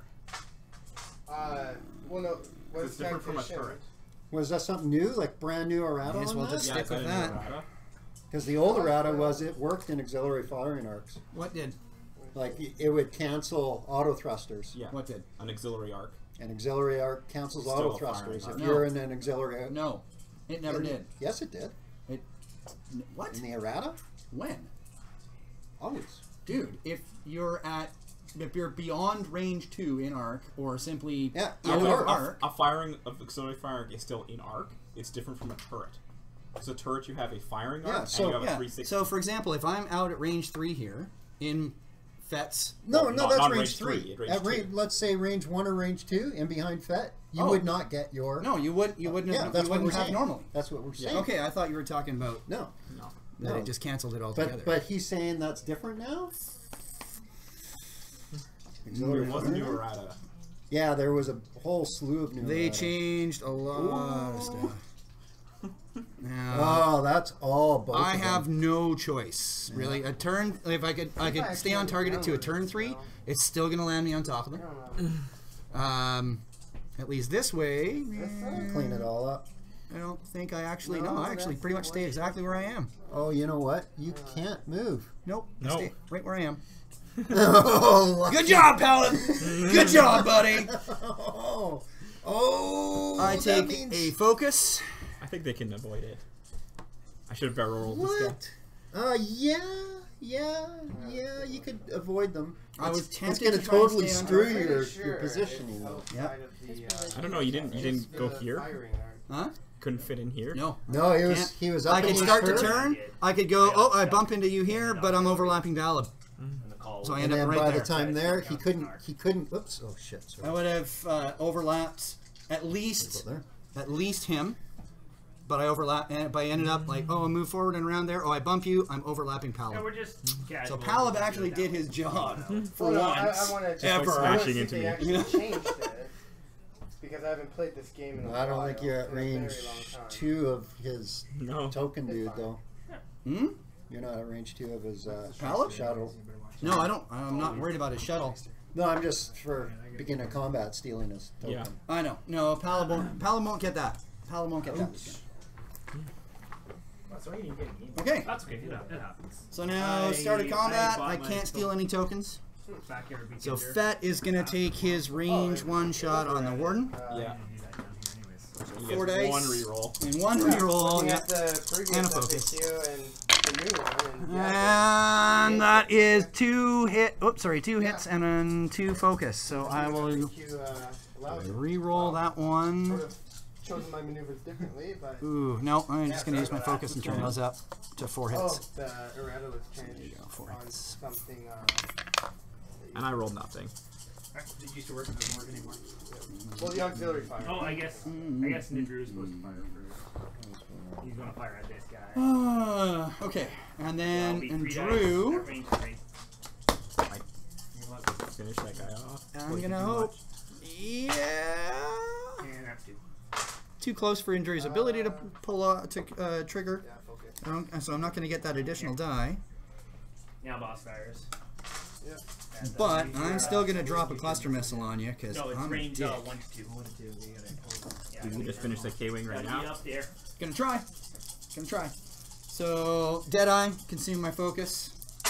Speaker 6: well, no. What's
Speaker 7: It's different from a
Speaker 6: tactician?
Speaker 7: turret.
Speaker 4: Was that something new, like brand new errata
Speaker 1: May as
Speaker 4: on
Speaker 1: well
Speaker 4: that?
Speaker 1: just stick
Speaker 7: it's
Speaker 1: with
Speaker 7: a new
Speaker 1: that.
Speaker 7: errata.
Speaker 4: Because the old errata was it worked in auxiliary firing arcs.
Speaker 1: What did?
Speaker 4: Like it would cancel auto thrusters.
Speaker 2: Yeah.
Speaker 1: What did?
Speaker 2: An auxiliary arc.
Speaker 4: An auxiliary arc cancels
Speaker 2: Still
Speaker 4: auto
Speaker 2: a firing
Speaker 4: thrusters.
Speaker 2: arc.
Speaker 4: If
Speaker 1: No.
Speaker 4: you're in an auxiliary arc.
Speaker 1: No. It never did.
Speaker 4: Yes, it did.
Speaker 1: What?
Speaker 4: In the errata?
Speaker 1: When?
Speaker 4: Always.
Speaker 1: Dude, if you're beyond range 2 in arc, or simply
Speaker 4: Yeah,
Speaker 1: out
Speaker 4: in
Speaker 1: of
Speaker 4: arc.
Speaker 1: arc,
Speaker 2: A firing of auxiliary firing is still in arc. It's different from a turret. Because a turret, you have a firing arc,
Speaker 4: Yeah,
Speaker 2: and
Speaker 4: so-
Speaker 2: you have a
Speaker 1: yeah.
Speaker 2: 360.
Speaker 1: So, for example, if I'm out at range 3 here in Fett's,
Speaker 4: No,
Speaker 2: Well,
Speaker 4: no,
Speaker 2: not-
Speaker 4: that's
Speaker 2: not
Speaker 4: range
Speaker 2: range
Speaker 4: 3.
Speaker 2: three, range
Speaker 4: At
Speaker 2: two.
Speaker 4: range, let's say range 1 or range 2, and behind Fett, you
Speaker 1: Oh.
Speaker 4: would not get your.
Speaker 1: no, you wouldn't.
Speaker 4: Yeah,
Speaker 1: You
Speaker 4: that's what
Speaker 1: wouldn't
Speaker 4: we're
Speaker 1: have
Speaker 4: saying.
Speaker 1: normally.
Speaker 4: That's what we're saying.
Speaker 1: Okay, I thought you were talking about
Speaker 4: No,
Speaker 2: No.
Speaker 1: that
Speaker 4: No.
Speaker 1: it just canceled it altogether.
Speaker 4: but he's saying that's different now. Auxiliary
Speaker 2: It was a new
Speaker 4: firing?
Speaker 2: errata.
Speaker 4: Yeah, there was a whole slew of new.
Speaker 1: They
Speaker 4: errata.
Speaker 1: changed a lot of stuff. Now,
Speaker 4: Oh, that's all. Both
Speaker 1: I
Speaker 4: of them.
Speaker 1: have no choice, really. A turn, if I could stay on target to a turn 3.
Speaker 6: So,
Speaker 1: It's still gonna land me on top of
Speaker 6: I
Speaker 1: them.
Speaker 6: don't know.
Speaker 1: At least this way.
Speaker 4: Clean it all up.
Speaker 1: I don't think I actually.
Speaker 6: No,
Speaker 1: No, I actually
Speaker 6: that's
Speaker 1: pretty
Speaker 6: the
Speaker 1: much stay
Speaker 6: way.
Speaker 1: exactly where I am.
Speaker 4: Oh, you know what? You can't move.
Speaker 1: Nope. I
Speaker 2: No.
Speaker 1: stay right where I am.
Speaker 4: Oh,
Speaker 1: Good job, Palob. Good job, buddy.
Speaker 4: oh,
Speaker 1: I
Speaker 4: that
Speaker 1: take
Speaker 4: means-
Speaker 1: a focus.
Speaker 2: I think they can avoid it. I should have barrel rolled this
Speaker 4: What?
Speaker 2: guy.
Speaker 4: Yeah. You could avoid them.
Speaker 1: I was
Speaker 4: It's
Speaker 1: tempted
Speaker 4: going
Speaker 1: to
Speaker 4: to
Speaker 1: try and
Speaker 4: totally
Speaker 1: stay on
Speaker 4: screw
Speaker 1: target.
Speaker 4: your
Speaker 6: Sure,
Speaker 4: positioning.
Speaker 6: it's
Speaker 4: though.
Speaker 6: outside of the,
Speaker 2: I don't know. You didn't go
Speaker 6: the
Speaker 2: here.
Speaker 6: firing arc.
Speaker 1: Huh?
Speaker 2: Couldn't fit in here.
Speaker 1: No.
Speaker 4: No, he was up.
Speaker 1: I could
Speaker 4: against
Speaker 1: start to
Speaker 4: her,
Speaker 1: turn. I could go. Oh, I bump into you here, but I'm overlapping Palob.
Speaker 5: And the call.
Speaker 1: So I
Speaker 4: and
Speaker 1: end up
Speaker 4: then
Speaker 1: right
Speaker 4: by
Speaker 1: there.
Speaker 4: the time there, he couldn't. Whoops! Oh shit!
Speaker 1: I
Speaker 4: Sorry.
Speaker 1: would have overlapped at
Speaker 4: Go
Speaker 1: least
Speaker 4: there.
Speaker 1: him, but I overlap. But I ended up like, oh, I move forward and around there. Oh, I bump you. I'm overlapping
Speaker 5: Yeah,
Speaker 1: Palob.
Speaker 5: we're just
Speaker 1: So
Speaker 5: casual.
Speaker 1: Palob actually did his job for
Speaker 6: Well, no,
Speaker 1: once.
Speaker 6: I want to
Speaker 1: ever.
Speaker 2: Smashing into me.
Speaker 6: Actually changed it because I haven't played this game in a
Speaker 4: I don't
Speaker 6: while,
Speaker 4: think you're at
Speaker 6: in a very
Speaker 4: range
Speaker 6: long time.
Speaker 4: 2 of his
Speaker 2: No.
Speaker 4: token
Speaker 6: It's
Speaker 4: dude,
Speaker 6: fine.
Speaker 4: though.
Speaker 1: Hmm?
Speaker 4: You're not at range 2 of his
Speaker 1: Palob?
Speaker 4: shuttle.
Speaker 1: No, I don't. I'm not worried about his shuttle.
Speaker 4: No, I'm just for beginning of combat stealing his token.
Speaker 2: Yeah.
Speaker 1: I know. No, Palob won't get that. Palob won't get that. this game.
Speaker 5: Sorry, you didn't get a game.
Speaker 1: Okay.
Speaker 5: That's okay. That happens.
Speaker 1: So now, start of combat. I can't steal any tokens.
Speaker 5: Back here, be
Speaker 1: So
Speaker 5: tender.
Speaker 1: Fett is going to take his range 1 shot on the Warden.
Speaker 2: Yeah.
Speaker 5: Do that down here anyways.
Speaker 2: You
Speaker 1: 4
Speaker 2: get
Speaker 1: dice.
Speaker 2: 1 reroll.
Speaker 1: And 1 reroll.
Speaker 6: Looking
Speaker 1: Yeah.
Speaker 6: at the previous
Speaker 1: And a focus.
Speaker 6: FAQ and the new one, and
Speaker 1: And that is 2 hit. Oops, sorry, 2 hits and then 2 focus. So I will re-roll that
Speaker 6: Would
Speaker 1: one.
Speaker 6: have chosen my maneuvers differently, but
Speaker 1: Ooh, no, I'm just going to use my focus and turn those up to 4
Speaker 6: oh,
Speaker 1: hits.
Speaker 6: the errata was changed
Speaker 1: go, 4
Speaker 6: on
Speaker 1: hits.
Speaker 6: something.
Speaker 2: And I rolled nothing.
Speaker 3: It used to work, it doesn't work anymore.
Speaker 6: Well, the auxiliary fire.
Speaker 5: Oh, I guess N'Dru is supposed to fire first. He's gonna fire at this guy.
Speaker 1: Okay, and
Speaker 5: That'll
Speaker 1: then
Speaker 5: be 3 dice
Speaker 1: N'Dru.
Speaker 5: at range 3.
Speaker 2: Finish that guy off.
Speaker 1: I'm going to hope. Yeah.
Speaker 5: And that's 2.
Speaker 1: Too close for N'Dru's ability to pull trigger.
Speaker 6: Yeah, focus.
Speaker 1: So I'm not going to get that additional die.
Speaker 5: Now boss fires.
Speaker 6: Yeah.
Speaker 5: And,
Speaker 1: But I'm still going to drop a cluster missile on you because
Speaker 5: no, it's
Speaker 1: I'm a
Speaker 5: range
Speaker 1: dick.
Speaker 5: 1 to 2. 1 to 2. Yeah,
Speaker 2: You can just finish that K-Wing right now.
Speaker 5: Up there.
Speaker 1: Gonna try. Gonna try. So Deadeye, consume my focus.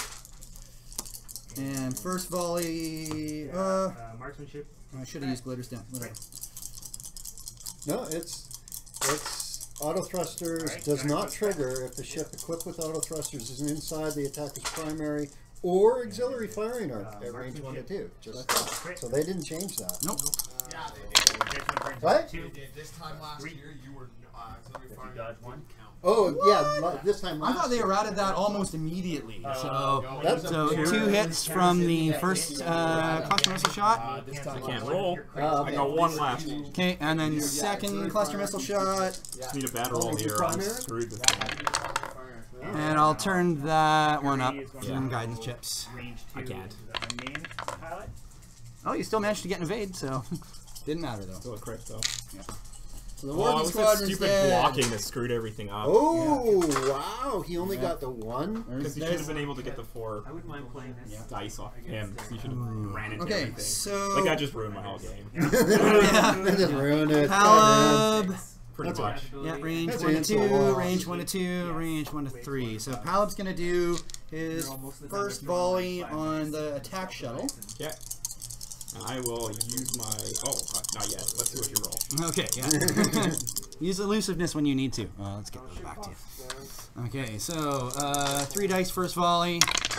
Speaker 1: And first volley.
Speaker 5: Marksmanship.
Speaker 1: I should have used Glitterstim. Whatever.
Speaker 4: No, it's auto thrusters
Speaker 5: Alright,
Speaker 4: does
Speaker 5: got it.
Speaker 4: not trigger if the ship equipped with auto thrusters is inside the attacker's primary or auxiliary firing arc at range 1 to 2. Just
Speaker 5: Great.
Speaker 4: so they didn't change that.
Speaker 1: Nope.
Speaker 8: Yeah, they did.
Speaker 4: What?
Speaker 8: They did. This time last year, you were auxiliary fire.
Speaker 5: dodge one?
Speaker 4: Oh, yeah, this time
Speaker 1: I
Speaker 4: last
Speaker 1: thought they
Speaker 4: year.
Speaker 1: errated that almost immediately.
Speaker 4: That's
Speaker 1: So
Speaker 4: a
Speaker 1: 2 hits from the first cluster missile shot.
Speaker 2: I can't roll.
Speaker 4: Oh,
Speaker 2: I got 1 left.
Speaker 1: Okay, and then second cluster missile shot.
Speaker 2: Just need a bad roll here. I'm screwed this time.
Speaker 1: And I'll turn that one up. Some guidance chips.
Speaker 2: I can't.
Speaker 5: Main pilot.
Speaker 1: Oh, you still managed to get an evade, so didn't matter though.
Speaker 2: Still a crit though.
Speaker 1: So the
Speaker 2: Oh,
Speaker 1: Warden
Speaker 2: it was that
Speaker 1: Squadron's
Speaker 2: stupid
Speaker 1: dead.
Speaker 2: blocking that screwed everything up.
Speaker 4: Oh, wow. He only got the 1?
Speaker 2: Because he should have been able to get the 4
Speaker 3: I wouldn't mind playing this.
Speaker 2: dice off of him. He should have ran into
Speaker 1: Okay,
Speaker 2: everything.
Speaker 1: so
Speaker 2: Like, that just ruined my whole game.
Speaker 4: They just ruined it.
Speaker 1: Palob.
Speaker 2: Pretty much.
Speaker 1: Yeah, range
Speaker 4: That's
Speaker 1: 1 to
Speaker 4: answer
Speaker 1: 2,
Speaker 4: one.
Speaker 1: range 1 to 2, range 1 to 3. So Palob's gonna do his first volley on the attack shuttle.
Speaker 2: Yeah. And I will use my... Oh, not yet. Let's see what you roll.
Speaker 1: Okay, yeah. Use elusiveness when you need to. Let's get those back to you. Okay, so 3 dice first volley.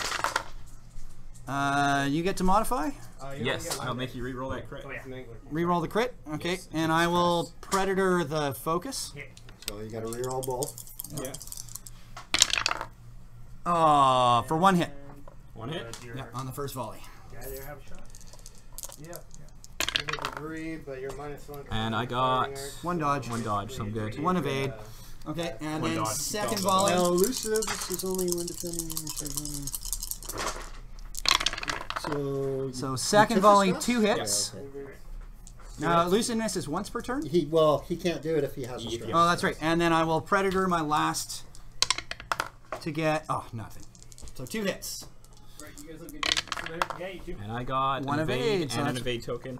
Speaker 1: You get to modify.
Speaker 2: Yes, I'll make you re-roll that crit.
Speaker 1: Reroll the crit. Okay, and I will predator the focus.
Speaker 4: So you gotta reroll both.
Speaker 2: Yeah.
Speaker 1: Oh, for 1 hit.
Speaker 2: 1 hit?
Speaker 1: Yeah, on the first volley.
Speaker 5: Guy there have a shot?
Speaker 6: Yeah. You make a agree, but you're -1.
Speaker 2: And I got
Speaker 1: 1 dodge.
Speaker 2: 1 dodge, so I'm good.
Speaker 1: 1 evade. Okay, and
Speaker 2: One
Speaker 1: then
Speaker 2: dodge.
Speaker 1: second
Speaker 2: Double
Speaker 1: volley.
Speaker 4: Now, elusiveness is only when defending in
Speaker 1: So second volley,
Speaker 4: Antithesis?
Speaker 1: 2 hits.
Speaker 4: Yeah, okay.
Speaker 1: Now elusiveness is once per turn.
Speaker 4: He can't do it if he has a stress.
Speaker 1: Oh, that's right. And then I will predator my last to get nothing. So 2 hits.
Speaker 3: Right, you guys look good.
Speaker 5: Yeah, you do.
Speaker 2: And I got
Speaker 1: 1
Speaker 2: an
Speaker 1: evade, so
Speaker 2: and an
Speaker 1: that's-
Speaker 2: evade token.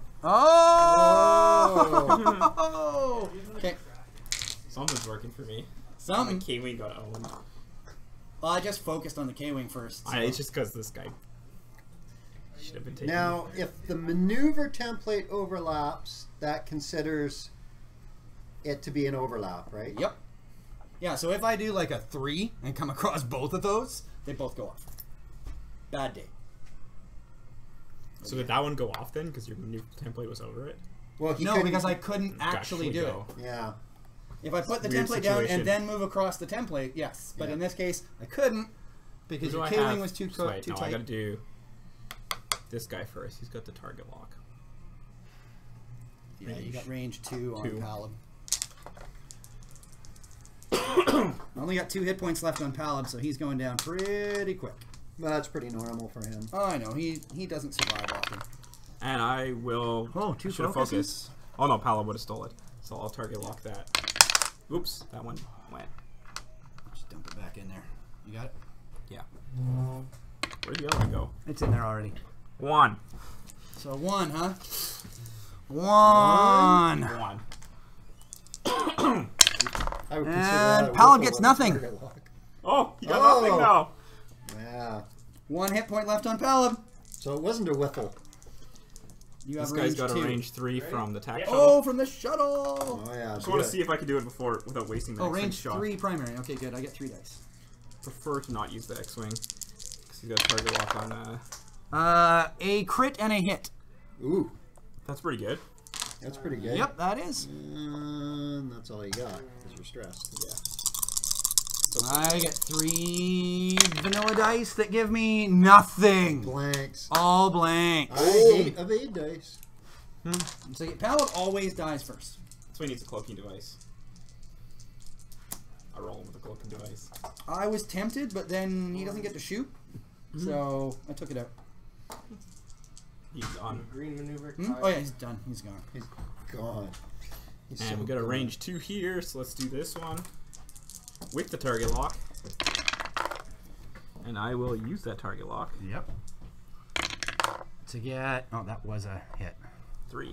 Speaker 1: Oh! Okay.
Speaker 2: Something's working for me.
Speaker 1: Something.
Speaker 2: My K-Wing got owned.
Speaker 1: Well, I just focused on the K-Wing first. So.
Speaker 2: It's just because this guy should have been taken.
Speaker 4: Now, if the maneuver template overlaps, that considers it to be an overlap, right?
Speaker 1: Yep. Yeah, so if I do like a 3 and come across both of those, they both go off. Bad day.
Speaker 2: So did that one go off then? Because your new template was over it?
Speaker 4: Well, he
Speaker 1: No,
Speaker 4: couldn't-
Speaker 1: because I couldn't actually do
Speaker 2: go.
Speaker 1: it.
Speaker 4: Yeah.
Speaker 1: If I put the
Speaker 2: Weird
Speaker 1: template down
Speaker 2: situation.
Speaker 1: and then move across the template, yes. But
Speaker 4: Yeah.
Speaker 1: in this case, I couldn't because
Speaker 2: Who do
Speaker 1: your
Speaker 2: I
Speaker 1: K-Wing
Speaker 2: have?
Speaker 1: was too
Speaker 2: Just wait,
Speaker 1: too
Speaker 2: no, I
Speaker 1: tight.
Speaker 2: gotta do this guy first. He's got the target lock.
Speaker 1: Yeah, you got range 2 on
Speaker 2: 2.
Speaker 1: Palob. I only got 2 hit points left on Palob, so he's going down pretty quick.
Speaker 4: Well, that's pretty normal for him.
Speaker 1: Oh, I know. He doesn't survive often.
Speaker 2: And I will...
Speaker 1: Oh, 2
Speaker 2: should have
Speaker 1: focuses?
Speaker 2: focused. Oh no, Palob would have stole it. So I'll target lock that. Oops, that one went.
Speaker 1: Just dump it back in there. You got it?
Speaker 2: Yeah. Where'd the other one go?
Speaker 1: It's in there already.
Speaker 2: 1.
Speaker 1: So 1, huh? 1.
Speaker 2: 1.
Speaker 4: I would consider
Speaker 1: And
Speaker 4: that a
Speaker 1: Palob
Speaker 4: whiffle
Speaker 1: gets
Speaker 4: on
Speaker 1: nothing.
Speaker 4: target lock.
Speaker 2: Oh, you got
Speaker 4: Oh.
Speaker 2: nothing now.
Speaker 4: Yeah.
Speaker 1: 1 hit point left on Palob.
Speaker 4: So it wasn't a whiffle.
Speaker 1: You
Speaker 2: This
Speaker 1: have
Speaker 2: guy's
Speaker 1: range
Speaker 2: got
Speaker 1: 2.
Speaker 2: a range 3 from the tack
Speaker 5: Yeah.
Speaker 2: shuttle.
Speaker 1: Oh, from the shuttle.
Speaker 4: Oh yeah.
Speaker 2: I just want to see if I can do it before without wasting the
Speaker 1: Oh,
Speaker 2: X-Wing
Speaker 1: range
Speaker 2: shot.
Speaker 1: 3 primary. Okay, good. I get 3 dice.
Speaker 2: Prefer to not use the X-Wing because he's got a target lock on.
Speaker 1: A crit and a hit.
Speaker 4: Ooh,
Speaker 2: That's pretty good.
Speaker 4: that's pretty good.
Speaker 1: Yep, that is.
Speaker 4: And that's all you got because you're stressed.
Speaker 2: Yeah.
Speaker 1: I get 3 vanilla dice that give me nothing.
Speaker 4: Blanks.
Speaker 1: All blank.
Speaker 4: I hate evade dice.
Speaker 1: So Palob always dies first.
Speaker 2: So he needs a cloaking device. I roll him with a cloaking device.
Speaker 1: I was tempted, but then he doesn't get to shoot. So I took it out.
Speaker 2: He's on.
Speaker 6: Green maneuver.
Speaker 1: Oh yeah, he's done. He's gone.
Speaker 4: He's gone. He's
Speaker 2: And
Speaker 4: so
Speaker 2: we got a
Speaker 4: gone.
Speaker 2: range 2 here, so let's do this one with the target lock. And I will use that target lock.
Speaker 1: Yep. To get... Oh, that was a hit.
Speaker 2: 3.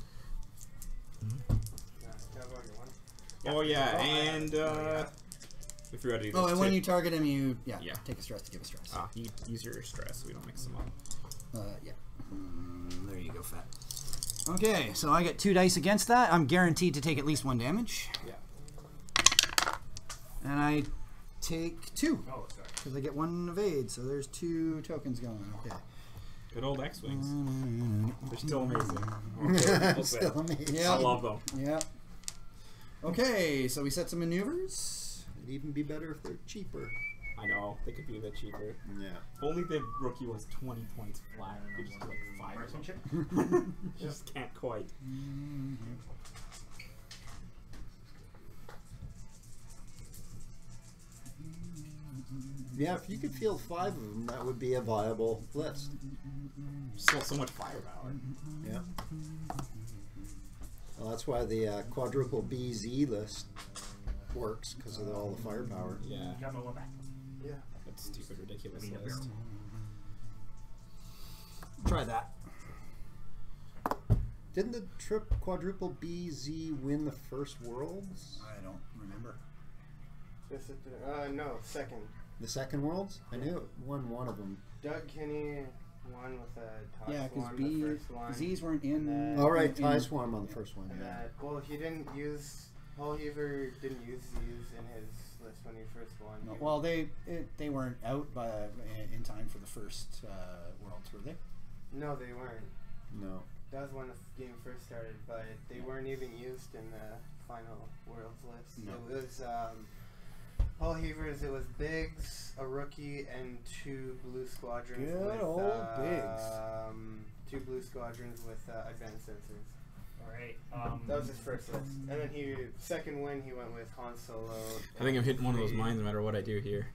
Speaker 2: Oh yeah, and we forgot to do this
Speaker 1: Oh, and when
Speaker 2: too.
Speaker 1: you target him, you... Yeah,
Speaker 2: Yeah.
Speaker 1: take a stress to give a stress.
Speaker 2: You use your stress so we don't mix them up.
Speaker 1: Yeah. There you go, Fat. Okay, so I get 2 dice against that. I'm guaranteed to take at least 1 damage.
Speaker 2: Yeah.
Speaker 1: And I take 2.
Speaker 5: Oh, sorry.
Speaker 1: Because I get 1 evade, so there's 2 tokens going. Okay.
Speaker 2: Good old X-Wings. They're still amazing.
Speaker 4: Still amazing.
Speaker 1: Yeah.
Speaker 2: I love them.
Speaker 1: Yeah. Okay, so we set some maneuvers.
Speaker 4: It'd even be better if they're cheaper.
Speaker 2: I know, they could be a bit cheaper.
Speaker 4: Yeah.
Speaker 2: If only the rookie was 20 points flat. We could just do like 5 or something.
Speaker 5: Marksmanship?
Speaker 2: Just can't quite.
Speaker 4: Yeah, if you could field 5 of them, that would be a viable list.
Speaker 2: Still so much firepower.
Speaker 4: Yeah. Well, that's why the quadruple BZ list works, because of all the firepower.
Speaker 2: Yeah.
Speaker 5: Got my one back.
Speaker 4: Yeah.
Speaker 2: That stupid, ridiculous
Speaker 5: Sabine
Speaker 2: list.
Speaker 1: Try that.
Speaker 4: Didn't the quadruple BZ win the first Worlds?
Speaker 1: I don't remember.
Speaker 6: No, second.
Speaker 4: The second Worlds? I knew it won one of them.
Speaker 6: Doug Kinney won with a tie
Speaker 1: Yeah, because
Speaker 6: swarm the first one.
Speaker 1: Z's weren't in.
Speaker 6: And
Speaker 4: All right,
Speaker 1: in-
Speaker 4: tie swarm on the first one.
Speaker 6: And
Speaker 4: Yeah.
Speaker 6: well, he didn't use. Paul Heaver didn't use Z's in his list when he first won.
Speaker 1: No, well, they weren't out in time for the first Worlds, were they?
Speaker 6: No, they weren't.
Speaker 4: No.
Speaker 6: That was when the game first started, but they weren't even used in the final Worlds list.
Speaker 1: No.
Speaker 6: It was Paul Heaver's. It was Biggs, a rookie, and 2 blue squadrons.
Speaker 1: Good
Speaker 6: with,
Speaker 1: old Biggs.
Speaker 6: 2 blue squadrons with advanced sensors.
Speaker 5: Alright.
Speaker 6: That was his first list, and then second win he went with Han Solo.
Speaker 2: I think I'm hitting one of those mines no matter what I do here.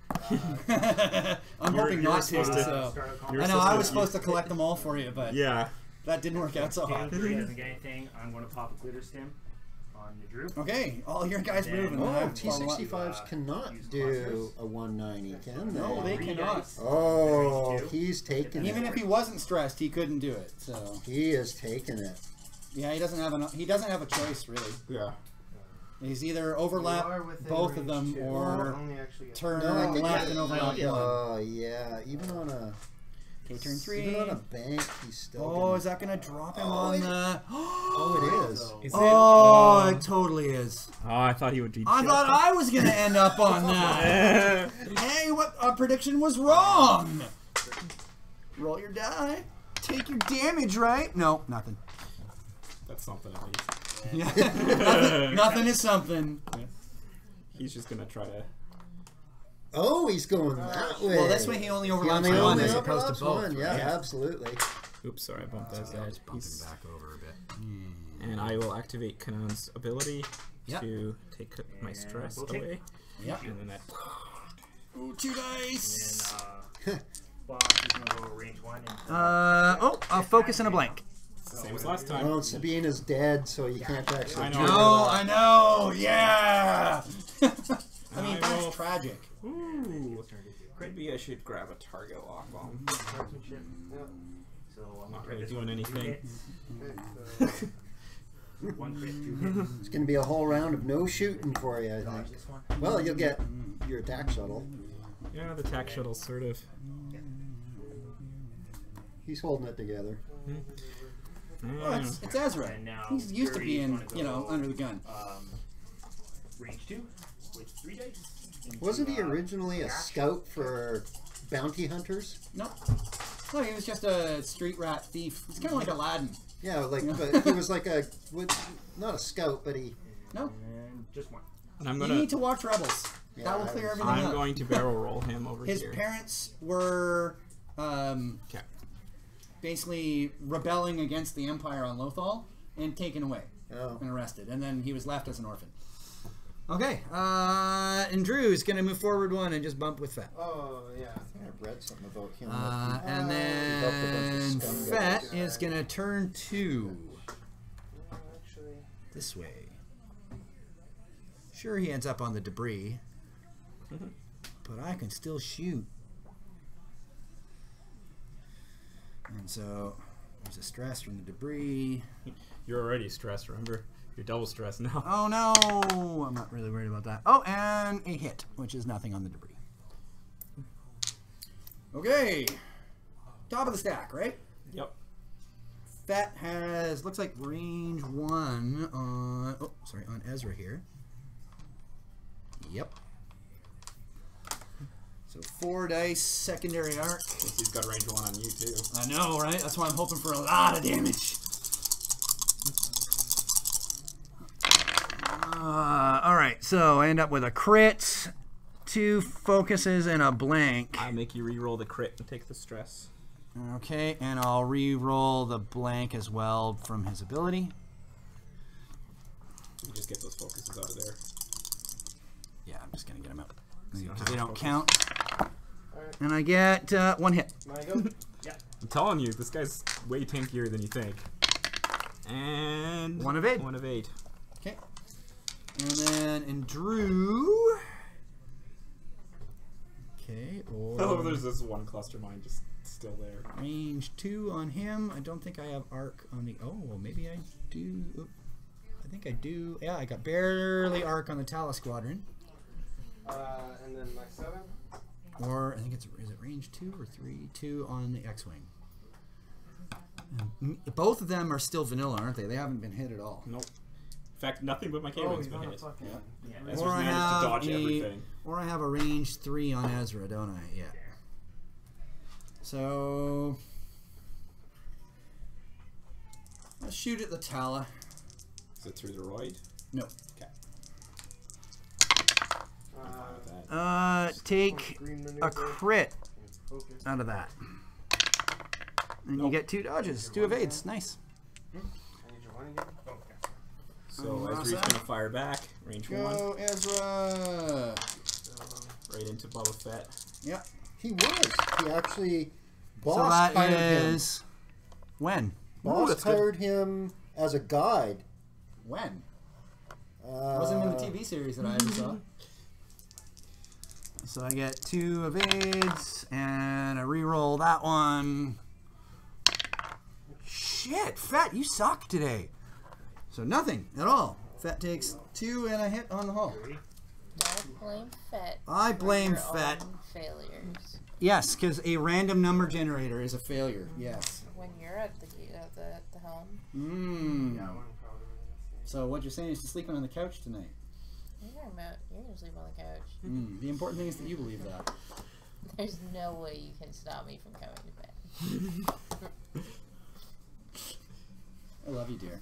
Speaker 1: I'm
Speaker 2: You're
Speaker 1: hoping not to.
Speaker 2: supposed to-
Speaker 1: So.
Speaker 2: You're
Speaker 1: I know I was
Speaker 2: to-
Speaker 1: supposed to collect them all for you, but
Speaker 2: Yeah.
Speaker 1: that didn't work out so hot.
Speaker 5: He doesn't get anything. I'm going to pop a Glitterstim on N'Dru.
Speaker 1: Okay, all your guys
Speaker 5: And-
Speaker 1: moving.
Speaker 4: Oh,
Speaker 1: I follow up.
Speaker 4: T65s cannot
Speaker 5: use
Speaker 4: do
Speaker 5: clusters.
Speaker 4: a 190, can they?
Speaker 1: No, they
Speaker 5: 3
Speaker 1: cannot.
Speaker 5: dice.
Speaker 4: Oh,
Speaker 5: Range 2.
Speaker 4: he's taking
Speaker 1: Even
Speaker 4: it.
Speaker 1: if he wasn't stressed, he couldn't do it. So
Speaker 4: He is taking it.
Speaker 1: yeah, he doesn't have a choice really.
Speaker 2: Yeah.
Speaker 1: He's either
Speaker 6: You are
Speaker 1: overlap
Speaker 6: within
Speaker 1: both of
Speaker 6: range
Speaker 1: them
Speaker 6: 2.
Speaker 1: or
Speaker 6: Only actually get
Speaker 1: turn
Speaker 4: No, I think
Speaker 1: left
Speaker 4: that-
Speaker 1: and overlap one.
Speaker 4: Oh, yeah. Even on a
Speaker 1: Okay, turn 3.
Speaker 4: Even on a bank, he's still.
Speaker 1: Oh,
Speaker 4: gonna-
Speaker 1: is that going to drop him
Speaker 4: Oh,
Speaker 1: on
Speaker 4: it-
Speaker 1: the...
Speaker 4: Oh, it is.
Speaker 2: Is
Speaker 1: Oh, it totally is.
Speaker 2: Oh, I thought he would be.
Speaker 1: I thought I was going to end up on that. Hey, what our prediction was wrong. Roll your die. Take your damage, right? No, nothing.
Speaker 2: That's something at least.
Speaker 1: Yeah. nothing is something.
Speaker 2: He's just gonna try to.
Speaker 4: Oh, he's going that way.
Speaker 1: Well, this way he only
Speaker 4: He
Speaker 1: overlaps
Speaker 4: only
Speaker 1: one as
Speaker 4: overlaps
Speaker 1: opposed to both.
Speaker 4: one. Yeah,
Speaker 1: right?
Speaker 4: absolutely.
Speaker 2: Oops, sorry, I bumped that piece.
Speaker 9: Back over a bit.
Speaker 2: And I will activate Kanan's ability
Speaker 1: Yep.
Speaker 2: to take my stress
Speaker 5: we'll take-
Speaker 2: away.
Speaker 1: Yep.
Speaker 2: And then that.
Speaker 1: Ooh, 2 dice.
Speaker 5: And Boss is going to go range 1. And
Speaker 1: I'll focus in a blank.
Speaker 2: Same as last time.
Speaker 4: Well, Sabine is dead, so you can't actually.
Speaker 2: I know.
Speaker 4: do
Speaker 1: No,
Speaker 4: that.
Speaker 1: I know. Yeah. I mean,
Speaker 2: I
Speaker 1: that's
Speaker 2: will-
Speaker 1: tragic.
Speaker 2: Ooh. Maybe I should grab a target lock bomb.
Speaker 5: marksmanship. So I'm
Speaker 2: Not
Speaker 5: gonna
Speaker 2: really
Speaker 5: this
Speaker 2: doing
Speaker 5: one, 2
Speaker 2: anything.
Speaker 5: hits. 1 crit, 2 hits.
Speaker 4: It's going to be a whole round of no shooting for you, I
Speaker 5: Dodge
Speaker 4: think.
Speaker 5: this one.
Speaker 4: Well, you'll get your attack shuttle.
Speaker 2: Yeah, the tack shuttle's sort of.
Speaker 4: He's holding it together.
Speaker 1: Well, it's Ezra.
Speaker 5: And now
Speaker 1: He's used to
Speaker 5: Fury's
Speaker 1: being,
Speaker 5: gonna
Speaker 1: you know,
Speaker 5: go,
Speaker 1: under the gun.
Speaker 5: Range 2 with 3 dice. Into,
Speaker 4: Wasn't he originally a
Speaker 5: dash.
Speaker 4: scout for bounty hunters?
Speaker 1: No. No, he was just a street rat thief. He's kind of like Aladdin.
Speaker 4: Yeah, like but he was like not a scout, but he.
Speaker 1: No.
Speaker 5: And just 1.
Speaker 2: And I'm
Speaker 1: You
Speaker 2: gonna.
Speaker 1: need to watch Rebels.
Speaker 4: Yeah,
Speaker 1: that will
Speaker 4: I
Speaker 1: clear
Speaker 4: was-
Speaker 1: everything
Speaker 2: I'm
Speaker 1: up.
Speaker 2: going to barrel roll him over
Speaker 1: His
Speaker 2: here.
Speaker 1: parents were
Speaker 2: Okay.
Speaker 1: basically rebelling against the Empire on Lothal and taken away
Speaker 4: Oh.
Speaker 1: and arrested. And then he was left as an orphan. Okay. And Drew's going to move forward 1 and just bump with Fett.
Speaker 6: Oh yeah.
Speaker 4: I read something about him.
Speaker 1: And then
Speaker 4: Bumped a bunch of scum
Speaker 1: Fett
Speaker 4: guys.
Speaker 1: is going to turn 2
Speaker 6: Actually,
Speaker 1: this way. Sure, he ends up on the debris, but I can still shoot. And so there's a stress from the debris.
Speaker 2: You're already stressed, remember? You're double stressed now.
Speaker 1: Oh no, I'm not really worried about that. Oh, and a hit, which is nothing on the debris. Okay, top of the stack, right?
Speaker 2: Yep.
Speaker 1: Fett has, looks like range 1 on, oh, sorry, on Ezra here. Yep. So 4 dice, secondary arc.
Speaker 2: He's got range 1 on you too.
Speaker 1: I know, right? That's why I'm hoping for a lot of damage. So I end up with a crit, 2 focuses, and a blank.
Speaker 2: I'll make you re-roll the crit and take the stress.
Speaker 1: Okay, and I'll re-roll the blank as well from his ability.
Speaker 2: You just get those focuses out of there.
Speaker 1: Yeah, I'm just gonna get them out.
Speaker 2: don't
Speaker 1: They
Speaker 2: have
Speaker 1: don't
Speaker 2: focus.
Speaker 1: count. And I get 1 hit.
Speaker 5: Yeah.
Speaker 2: I'm telling you, this guy's way tankier than you think. And
Speaker 1: 1 evade.
Speaker 2: 1 evade.
Speaker 1: Okay. And then N'Dru. Okay,
Speaker 2: Oh, there's this one cluster mine just still there.
Speaker 1: range 2 on him. I don't think I have arc on the. Oh, well, maybe I do. Oop. I think I do. Yeah, I got barely arc on the Tala Squadron.
Speaker 6: And then my 7.
Speaker 1: Or I think it's, is it range 2 or 3? 2 on the X-Wing. Both of them are still vanilla, aren't they? They haven't been hit at all.
Speaker 2: Nope. In fact, nothing but my K-Wing's been hit.
Speaker 5: Yeah.
Speaker 2: Ezra's managed to dodge everything.
Speaker 1: Or I have a range 3 on Ezra, don't I? Yeah. So let's shoot at the Tala.
Speaker 2: Is it through the roid?
Speaker 1: No.
Speaker 2: Okay. I'm fine with that.
Speaker 1: Take a crit out of that. And you get 2 dodges, 2 evades. Nice.
Speaker 2: So Ezra's going to fire back. Range 1.
Speaker 1: Go, Ezra.
Speaker 2: Right into Boba Fett.
Speaker 1: Yep.
Speaker 4: He was. He actually.
Speaker 1: So
Speaker 4: Boss
Speaker 1: that
Speaker 4: hired him.
Speaker 1: is when?
Speaker 4: Boss
Speaker 2: that's good.
Speaker 4: hired him as a guide.
Speaker 1: When? Wasn't in the TV series that I ever saw. So I get 2 evades, and I re-roll that one. Shit, Fett, you suck today. So nothing at all. Fett takes 2 and a hit on the hull.
Speaker 9: Don't blame Fett.
Speaker 1: I blame
Speaker 9: for your
Speaker 1: Fett.
Speaker 9: own failures.
Speaker 1: Yes, because a random number generator is a failure. Yes.
Speaker 9: When you're at the helm.
Speaker 1: Mmm. So what you're saying is you're sleeping on the couch tonight.
Speaker 9: You're gonna sleep on the couch.
Speaker 1: The important thing is that you believe that.
Speaker 9: There's no way you can stop me from coming to bed.
Speaker 1: I love you, dear.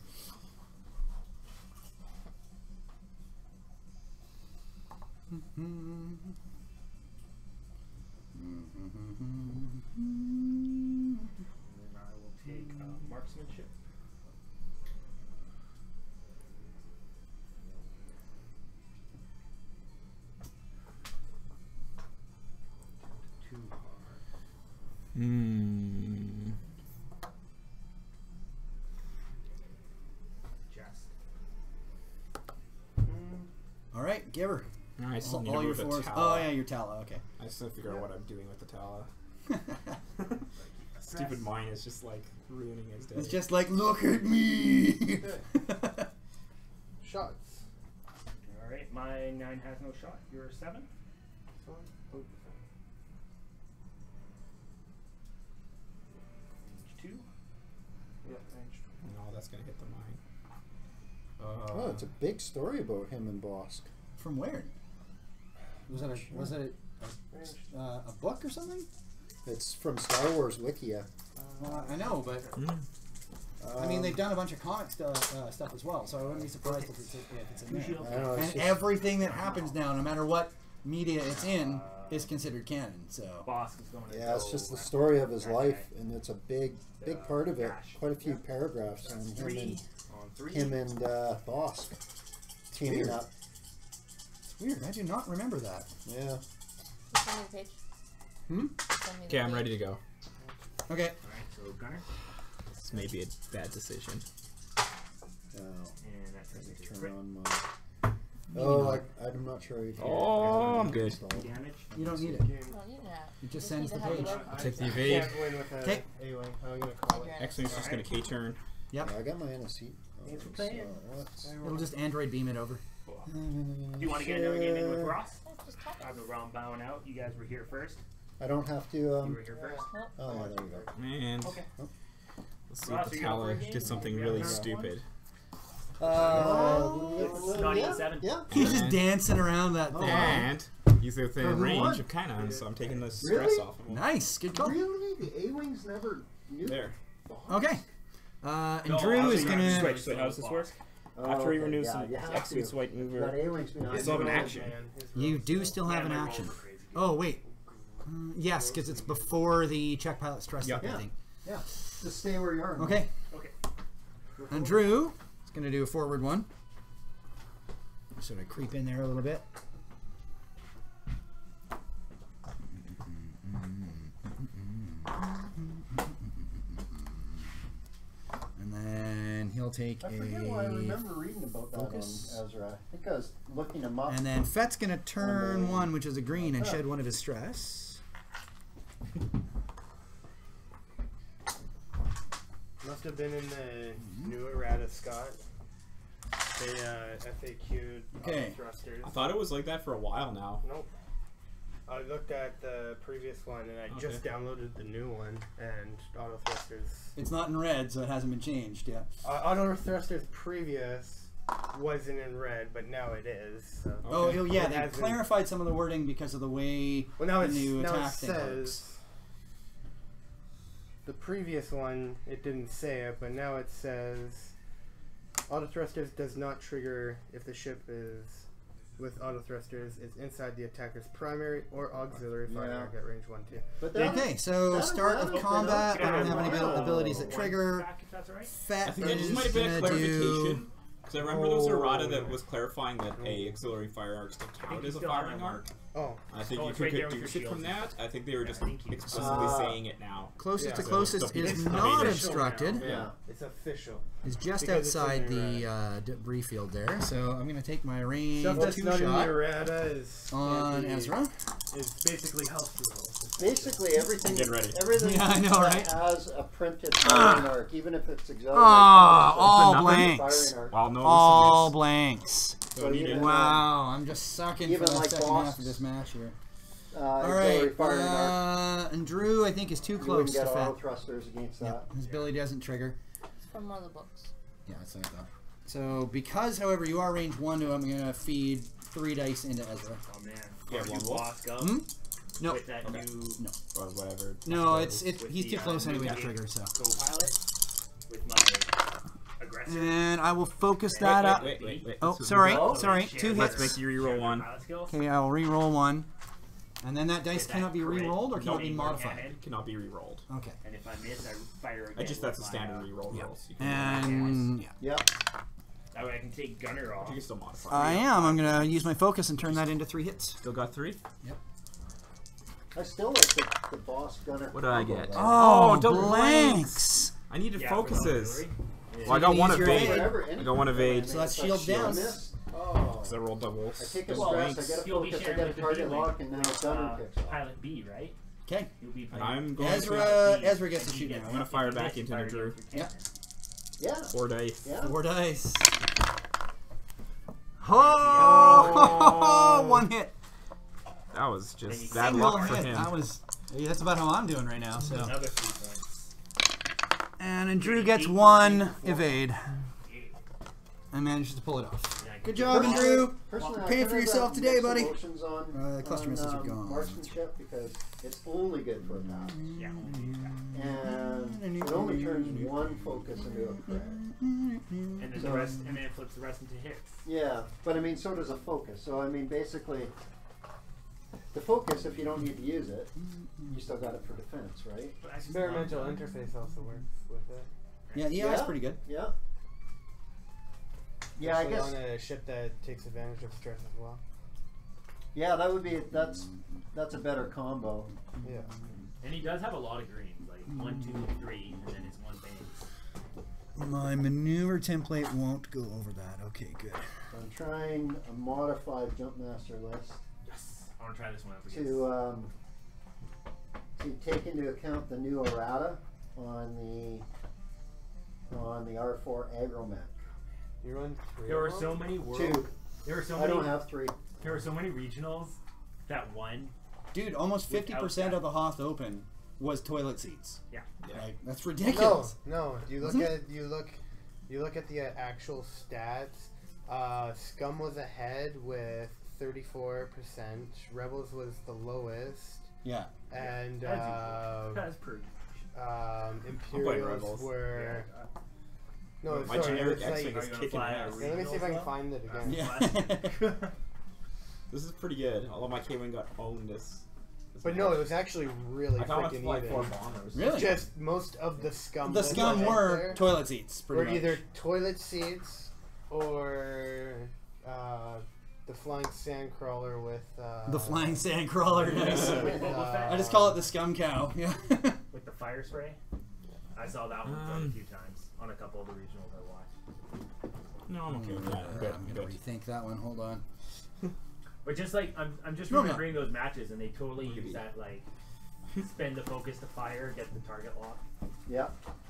Speaker 5: And I will take marksmanship. Too hard. Just.
Speaker 1: All right, give her.
Speaker 2: I still need
Speaker 1: All
Speaker 2: to
Speaker 1: your
Speaker 2: move the
Speaker 1: fours.
Speaker 2: Tala.
Speaker 1: Oh yeah, your Tala. Okay.
Speaker 2: I just have to figure out what I'm doing with the Tala. Stupid mine is just like ruining his day.
Speaker 1: It's just like, look at me.
Speaker 6: Shots.
Speaker 5: Alright, my 9 has no shot. You're 7.
Speaker 6: Oh.
Speaker 5: Range 2.
Speaker 6: Yep, range.
Speaker 2: No, that's gonna hit the mine.
Speaker 4: Oh, it's a big story about him and Bosk.
Speaker 1: From where? Was it a book or something?
Speaker 4: It's from Star Wars Wikia.
Speaker 1: I know, but I mean they've done a bunch of comic stuff as well, so I wouldn't be surprised if it's in there.
Speaker 4: I don't know, it's
Speaker 1: And
Speaker 4: just-
Speaker 1: everything that happens now, no matter what media it's in, is considered canon. So
Speaker 5: Boss is going to
Speaker 4: Yeah, it's
Speaker 5: go
Speaker 4: just the story of his
Speaker 5: that
Speaker 4: life,
Speaker 5: guy.
Speaker 4: and it's a big part of it. Quite a few paragraphs on him and Bosk teaming
Speaker 1: Weird.
Speaker 4: up.
Speaker 1: it's weird. I do not remember that.
Speaker 4: Yeah.
Speaker 9: Send me the page.
Speaker 4: Hmm?
Speaker 9: Send me the
Speaker 2: Okay, I'm
Speaker 9: page.
Speaker 2: ready to go.
Speaker 1: Okay.
Speaker 5: Alright, so Gunner.
Speaker 2: This may be a bad decision.
Speaker 4: Oh,
Speaker 5: And that turns into a
Speaker 4: turn
Speaker 5: crit.
Speaker 4: on my. Oh, I'm not sure. You can
Speaker 2: Oh, I'm good.
Speaker 4: install.
Speaker 5: Damage.
Speaker 1: You don't need it.
Speaker 9: You don't need that.
Speaker 1: It just
Speaker 9: need
Speaker 1: sends
Speaker 9: to
Speaker 1: the
Speaker 9: have
Speaker 1: page.
Speaker 9: it open.
Speaker 2: Take the
Speaker 6: I
Speaker 2: evade.
Speaker 6: can't win with
Speaker 1: Okay.
Speaker 6: a A-wing. I'm gonna call it.
Speaker 2: X-Wing's just gonna K-turn.
Speaker 1: Yep.
Speaker 4: Yeah, I got my NSC.
Speaker 5: Thanks for playing.
Speaker 1: It'll just Android beam it over.
Speaker 5: Cool. Do you want to get another game in with Ross?
Speaker 9: Let's just talk.
Speaker 5: I have no round bowing out. You guys were here first.
Speaker 4: I don't have to.
Speaker 5: You were here first.
Speaker 4: Oh, yeah, there you go.
Speaker 2: And
Speaker 5: Okay.
Speaker 2: let's see
Speaker 5: Ross,
Speaker 2: if the
Speaker 5: are you up for
Speaker 2: Tala
Speaker 5: a game?
Speaker 2: did something
Speaker 5: Yeah.
Speaker 2: really
Speaker 5: Yeah.
Speaker 2: stupid.
Speaker 5: It's not
Speaker 4: yeah,
Speaker 5: 87.
Speaker 4: yeah.
Speaker 1: He's just dancing around that thing.
Speaker 2: And he's within
Speaker 4: who
Speaker 2: range
Speaker 4: won?
Speaker 2: of Kanan, so I'm taking the stress
Speaker 4: Really?
Speaker 2: off of him.
Speaker 1: Nice. Good call.
Speaker 4: Really? The A-wings never knew?
Speaker 2: There.
Speaker 1: Okay.
Speaker 5: No,
Speaker 1: And Drew is
Speaker 5: so
Speaker 1: gonna.
Speaker 5: switch. So how does this work?
Speaker 2: After he
Speaker 4: okay,
Speaker 2: renews
Speaker 4: yeah,
Speaker 2: some
Speaker 4: you have
Speaker 2: executes
Speaker 4: to.
Speaker 2: white
Speaker 4: You got
Speaker 2: mover.
Speaker 4: A-wings behind
Speaker 2: You still have an
Speaker 4: you.
Speaker 2: action.
Speaker 1: You do still have an
Speaker 5: my
Speaker 1: action.
Speaker 5: rolls were crazy.
Speaker 1: Oh wait, yes, because it's before the check pilot stress
Speaker 2: Yeah.
Speaker 1: up, I think.
Speaker 4: Yeah, just stay where you are.
Speaker 1: Okay.
Speaker 5: Okay.
Speaker 1: And Drew is going to do a forward one. Sort of creep in there a little bit. And then he'll take
Speaker 4: I
Speaker 1: a...
Speaker 4: forget why I remember reading about that
Speaker 1: focus.
Speaker 4: on Ezra. I think I was looking him up.
Speaker 1: And then Fett's going to turn
Speaker 4: the-
Speaker 1: one, which is a green, and shed one of his stress.
Speaker 6: Must have been in the new errata, Scott. They FAQ'd
Speaker 1: Okay.
Speaker 6: thrusters.
Speaker 2: I thought it was like that for a while now.
Speaker 6: Nope. I looked at the previous one and I just downloaded the new one, and auto thrusters.
Speaker 1: It's not in red, so it hasn't been changed yet.
Speaker 6: Auto thrusters previous wasn't in red, but now it is. So.
Speaker 1: Oh, yeah,
Speaker 6: It
Speaker 1: they
Speaker 6: hasn't-
Speaker 1: clarified some of the wording because of the way
Speaker 6: Well, now
Speaker 1: the
Speaker 6: it's
Speaker 1: new
Speaker 6: now it
Speaker 1: attack thing
Speaker 6: says.
Speaker 1: works.
Speaker 6: The previous one, it didn't say it, but now it says auto thrusters does not trigger if the ship is with auto thrusters is inside the attacker's primary or auxiliary fire arc at range 1-2.
Speaker 4: But that,
Speaker 1: Okay, so
Speaker 4: that
Speaker 1: start
Speaker 4: errata
Speaker 1: of
Speaker 4: been
Speaker 1: combat.
Speaker 4: up
Speaker 1: I don't
Speaker 4: for
Speaker 1: have any
Speaker 4: a while.
Speaker 1: abilities that trigger.
Speaker 5: Back, if that's all right.
Speaker 1: Fett
Speaker 2: I think
Speaker 1: is
Speaker 2: this might have been a
Speaker 1: gonna
Speaker 2: clarification.
Speaker 1: do.
Speaker 2: Because I remember there was a errata that was clarifying that a auxiliary fire arc still count
Speaker 5: you
Speaker 2: as a
Speaker 5: still have
Speaker 2: firing
Speaker 5: that
Speaker 2: arc.
Speaker 6: Oh,
Speaker 2: I think
Speaker 5: Oh,
Speaker 2: you
Speaker 5: it's right
Speaker 2: could
Speaker 5: there with your
Speaker 2: deduce it from
Speaker 5: shields.
Speaker 2: that. I think they were just
Speaker 5: I think you-
Speaker 2: explicitly saying it now.
Speaker 1: Closest to
Speaker 6: Yeah.
Speaker 1: closest
Speaker 2: So
Speaker 1: is
Speaker 2: it's
Speaker 1: not
Speaker 2: official
Speaker 1: obstructed.
Speaker 6: yeah, it's official.
Speaker 1: Is just
Speaker 6: Because it's in
Speaker 1: outside
Speaker 6: the
Speaker 1: the debris field there. So I'm going to take my range
Speaker 6: Stuff that's
Speaker 1: 2
Speaker 6: not in the
Speaker 1: shot
Speaker 6: errata is
Speaker 1: on
Speaker 6: can't be-
Speaker 1: Ezra.
Speaker 6: Is basically health rolls.
Speaker 4: Basically, everything.
Speaker 2: Get ready.
Speaker 4: Everything
Speaker 1: Yeah, I know,
Speaker 4: that
Speaker 1: right?
Speaker 4: has a printed firing arc, even if it's auxiliary.
Speaker 1: Ah,
Speaker 4: comes
Speaker 1: all
Speaker 4: with a
Speaker 1: blanks.
Speaker 4: firing arc.
Speaker 2: Well, no,
Speaker 1: All
Speaker 2: this
Speaker 1: blanks.
Speaker 2: So I need
Speaker 4: even
Speaker 2: it.
Speaker 1: Wow, I'm just sucking for
Speaker 4: Even
Speaker 1: the
Speaker 4: like
Speaker 1: second
Speaker 4: boss-
Speaker 1: half of this match here.
Speaker 4: All
Speaker 1: Alright,
Speaker 4: firing arc.
Speaker 1: and Drew I think is too
Speaker 4: You
Speaker 1: close
Speaker 4: wouldn't
Speaker 1: to
Speaker 4: get auto
Speaker 1: Fett.
Speaker 4: thrusters against that.
Speaker 1: Yep, his ability doesn't trigger.
Speaker 9: It's from one of the books.
Speaker 1: Yeah, that's what I thought. So because, however, you are range 1 to him, I'm going to feed 3 dice into Ezra.
Speaker 5: Oh man.
Speaker 2: Yeah,
Speaker 5: Are
Speaker 2: one
Speaker 5: you
Speaker 2: wolf.
Speaker 5: boss go
Speaker 1: Hmm? No.
Speaker 5: with that
Speaker 2: Okay.
Speaker 5: new
Speaker 2: Or whatever.
Speaker 1: No, it's
Speaker 5: With
Speaker 1: he's
Speaker 5: the,
Speaker 1: too close anyway to
Speaker 5: new
Speaker 1: trigger, so.
Speaker 5: co-pilot with my aggressor.
Speaker 1: And I will focus that up.
Speaker 2: Wait.
Speaker 1: Oh,
Speaker 2: Let's-
Speaker 1: sorry,
Speaker 6: Oh,
Speaker 1: sorry.
Speaker 5: Share
Speaker 1: 2
Speaker 2: Let's
Speaker 1: hits.
Speaker 2: make you reroll one.
Speaker 5: Pilot skills.
Speaker 1: Okay, I will re-roll 1. And then that dice
Speaker 5: With that
Speaker 1: cannot be
Speaker 5: crit,
Speaker 1: re-rolled, or can it
Speaker 5: no,
Speaker 1: be modified?
Speaker 5: cannon,
Speaker 2: Cannot be re-rolled.
Speaker 1: Okay.
Speaker 5: And if I miss, I fire again.
Speaker 2: I just that's a
Speaker 5: with my,
Speaker 2: standard re-roll
Speaker 1: yeah.
Speaker 2: roll. So you can
Speaker 1: And yeah.
Speaker 4: Yep.
Speaker 5: That way I can take gunner off.
Speaker 2: you can still modify.
Speaker 1: I am. I'm going to use my focus and turn that into 3 hits.
Speaker 2: Still got 3.
Speaker 4: I still like the boss gunner.
Speaker 2: What did I
Speaker 4: combo,
Speaker 2: get?
Speaker 4: though.
Speaker 1: Oh,
Speaker 2: double
Speaker 1: blanks!
Speaker 2: I needed
Speaker 5: Yeah, for
Speaker 2: focuses.
Speaker 5: auxiliary.
Speaker 2: Well, I got one
Speaker 1: Use your
Speaker 2: evade.
Speaker 4: Whatever,
Speaker 2: I got one evade.
Speaker 1: So that's
Speaker 4: If I
Speaker 1: shield down.
Speaker 4: miss, oh.
Speaker 2: Because I rolled doubles.
Speaker 4: I take a
Speaker 5: Well,
Speaker 4: stress, I get a
Speaker 5: you'll be
Speaker 4: focus, I
Speaker 5: sharing
Speaker 4: get a
Speaker 5: with the
Speaker 4: target
Speaker 5: B-wing.
Speaker 4: lock, and now gunner kicks off.
Speaker 5: Pilot B, right?
Speaker 1: Okay.
Speaker 5: You'll be
Speaker 2: And I'm going
Speaker 1: Ezra gets to shoot now.
Speaker 2: I'm gonna fire back into N'Dru.
Speaker 1: Yeah.
Speaker 4: Yeah.
Speaker 2: 4 dice.
Speaker 4: Yeah.
Speaker 1: 4 dice. Oh! 1 hit.
Speaker 2: That was just
Speaker 5: Then you
Speaker 2: bad
Speaker 1: Single
Speaker 2: luck for
Speaker 1: hit.
Speaker 2: him.
Speaker 1: That was. Yeah, that's about how I'm doing right now. So.
Speaker 5: Another 3 points.
Speaker 1: And Drew gets 1 evade and manages to pull it off.
Speaker 5: Yeah, I
Speaker 1: Good
Speaker 5: can-
Speaker 1: job, Andrew.
Speaker 4: Personally, I
Speaker 1: Pay
Speaker 4: kind
Speaker 1: for
Speaker 4: of
Speaker 1: yourself
Speaker 4: have
Speaker 1: today,
Speaker 4: mixed
Speaker 1: buddy.
Speaker 4: emotions on,
Speaker 1: cluster missiles are gone.
Speaker 4: marksmanship because it's only good for a pass.
Speaker 5: Yeah.
Speaker 4: And it only turns 1 focus into a crit.
Speaker 5: And then
Speaker 4: So-
Speaker 5: the rest, and then it flips the rest into hits.
Speaker 4: Yeah, but I mean, so does a focus. So I mean, basically, the focus, if you don't need to use it, you still got it for defense, right?
Speaker 5: But I just
Speaker 6: Experimental
Speaker 5: love-
Speaker 6: interface also works with it.
Speaker 1: Yeah, that's pretty good.
Speaker 4: Yeah. Yeah, I
Speaker 6: Especially
Speaker 4: guess.
Speaker 6: on a ship that takes advantage of stress as well.
Speaker 4: Yeah, that would be that's a better combo.
Speaker 6: Yeah.
Speaker 5: And he does have a lot of greens, like 1, 2, 3, and then it's 1 base.
Speaker 1: My maneuver template won't go over that. Okay, good.
Speaker 4: I'm trying a modified Jumpmaster list
Speaker 5: Yes. I want to try this one out.
Speaker 4: to take into account the new errata on the R4 Agromech.
Speaker 6: You run 3.
Speaker 5: There were
Speaker 6: of them?
Speaker 5: so many world.
Speaker 4: 2.
Speaker 5: There were so
Speaker 4: I
Speaker 5: many.
Speaker 4: don't have 3.
Speaker 5: There were so many regionals that won.
Speaker 1: Dude, almost 50%
Speaker 5: Without
Speaker 1: of the Hoth Open was toilet seats.
Speaker 5: Yeah.
Speaker 1: Like, that's
Speaker 6: No,
Speaker 1: ridiculous.
Speaker 6: no. You look
Speaker 1: Wasn't
Speaker 6: at you look at the actual stats. Scum was ahead with 34%. Rebels was the lowest,
Speaker 1: Yeah.
Speaker 6: and
Speaker 5: That's per.
Speaker 2: I'm playing
Speaker 6: Imperials
Speaker 2: Rebels.
Speaker 6: were.
Speaker 5: Yeah.
Speaker 6: No,
Speaker 2: My
Speaker 6: sorry,
Speaker 2: generic
Speaker 6: it's
Speaker 2: X-Wing
Speaker 6: like,
Speaker 2: is
Speaker 5: Are you
Speaker 2: kicking
Speaker 5: gonna fly
Speaker 2: ass.
Speaker 5: a
Speaker 6: yeah, let me see if I can find it again.
Speaker 1: Yeah.
Speaker 2: This is pretty good. Although my K-Wing got owned this
Speaker 6: But no, it was actually really
Speaker 7: I thought I
Speaker 6: freaking
Speaker 7: fly 4
Speaker 6: even.
Speaker 7: bombers.
Speaker 1: Really?
Speaker 6: Just most of the scum.
Speaker 1: The
Speaker 6: that
Speaker 1: scum
Speaker 6: was out
Speaker 1: were
Speaker 6: there
Speaker 1: toilet seats,
Speaker 6: were
Speaker 1: pretty much.
Speaker 6: either toilet seats or the flying sandcrawler with.
Speaker 1: The flying sand crawler. Nice.
Speaker 5: With Boba Fett?
Speaker 1: I just call it the scum cow. Yeah.
Speaker 5: With the fire spray? I saw that one quite a few times on a couple of the regionals I watched.
Speaker 2: No, I'm okay with that. I'm good.
Speaker 1: I'm
Speaker 2: I'm
Speaker 1: gonna
Speaker 2: good.
Speaker 1: rethink that one. Hold on.
Speaker 5: But just like I'm just
Speaker 1: No, no.
Speaker 5: remembering those matches, and they totally use that like spend the focus to fire, get the target lock.
Speaker 4: Yeah.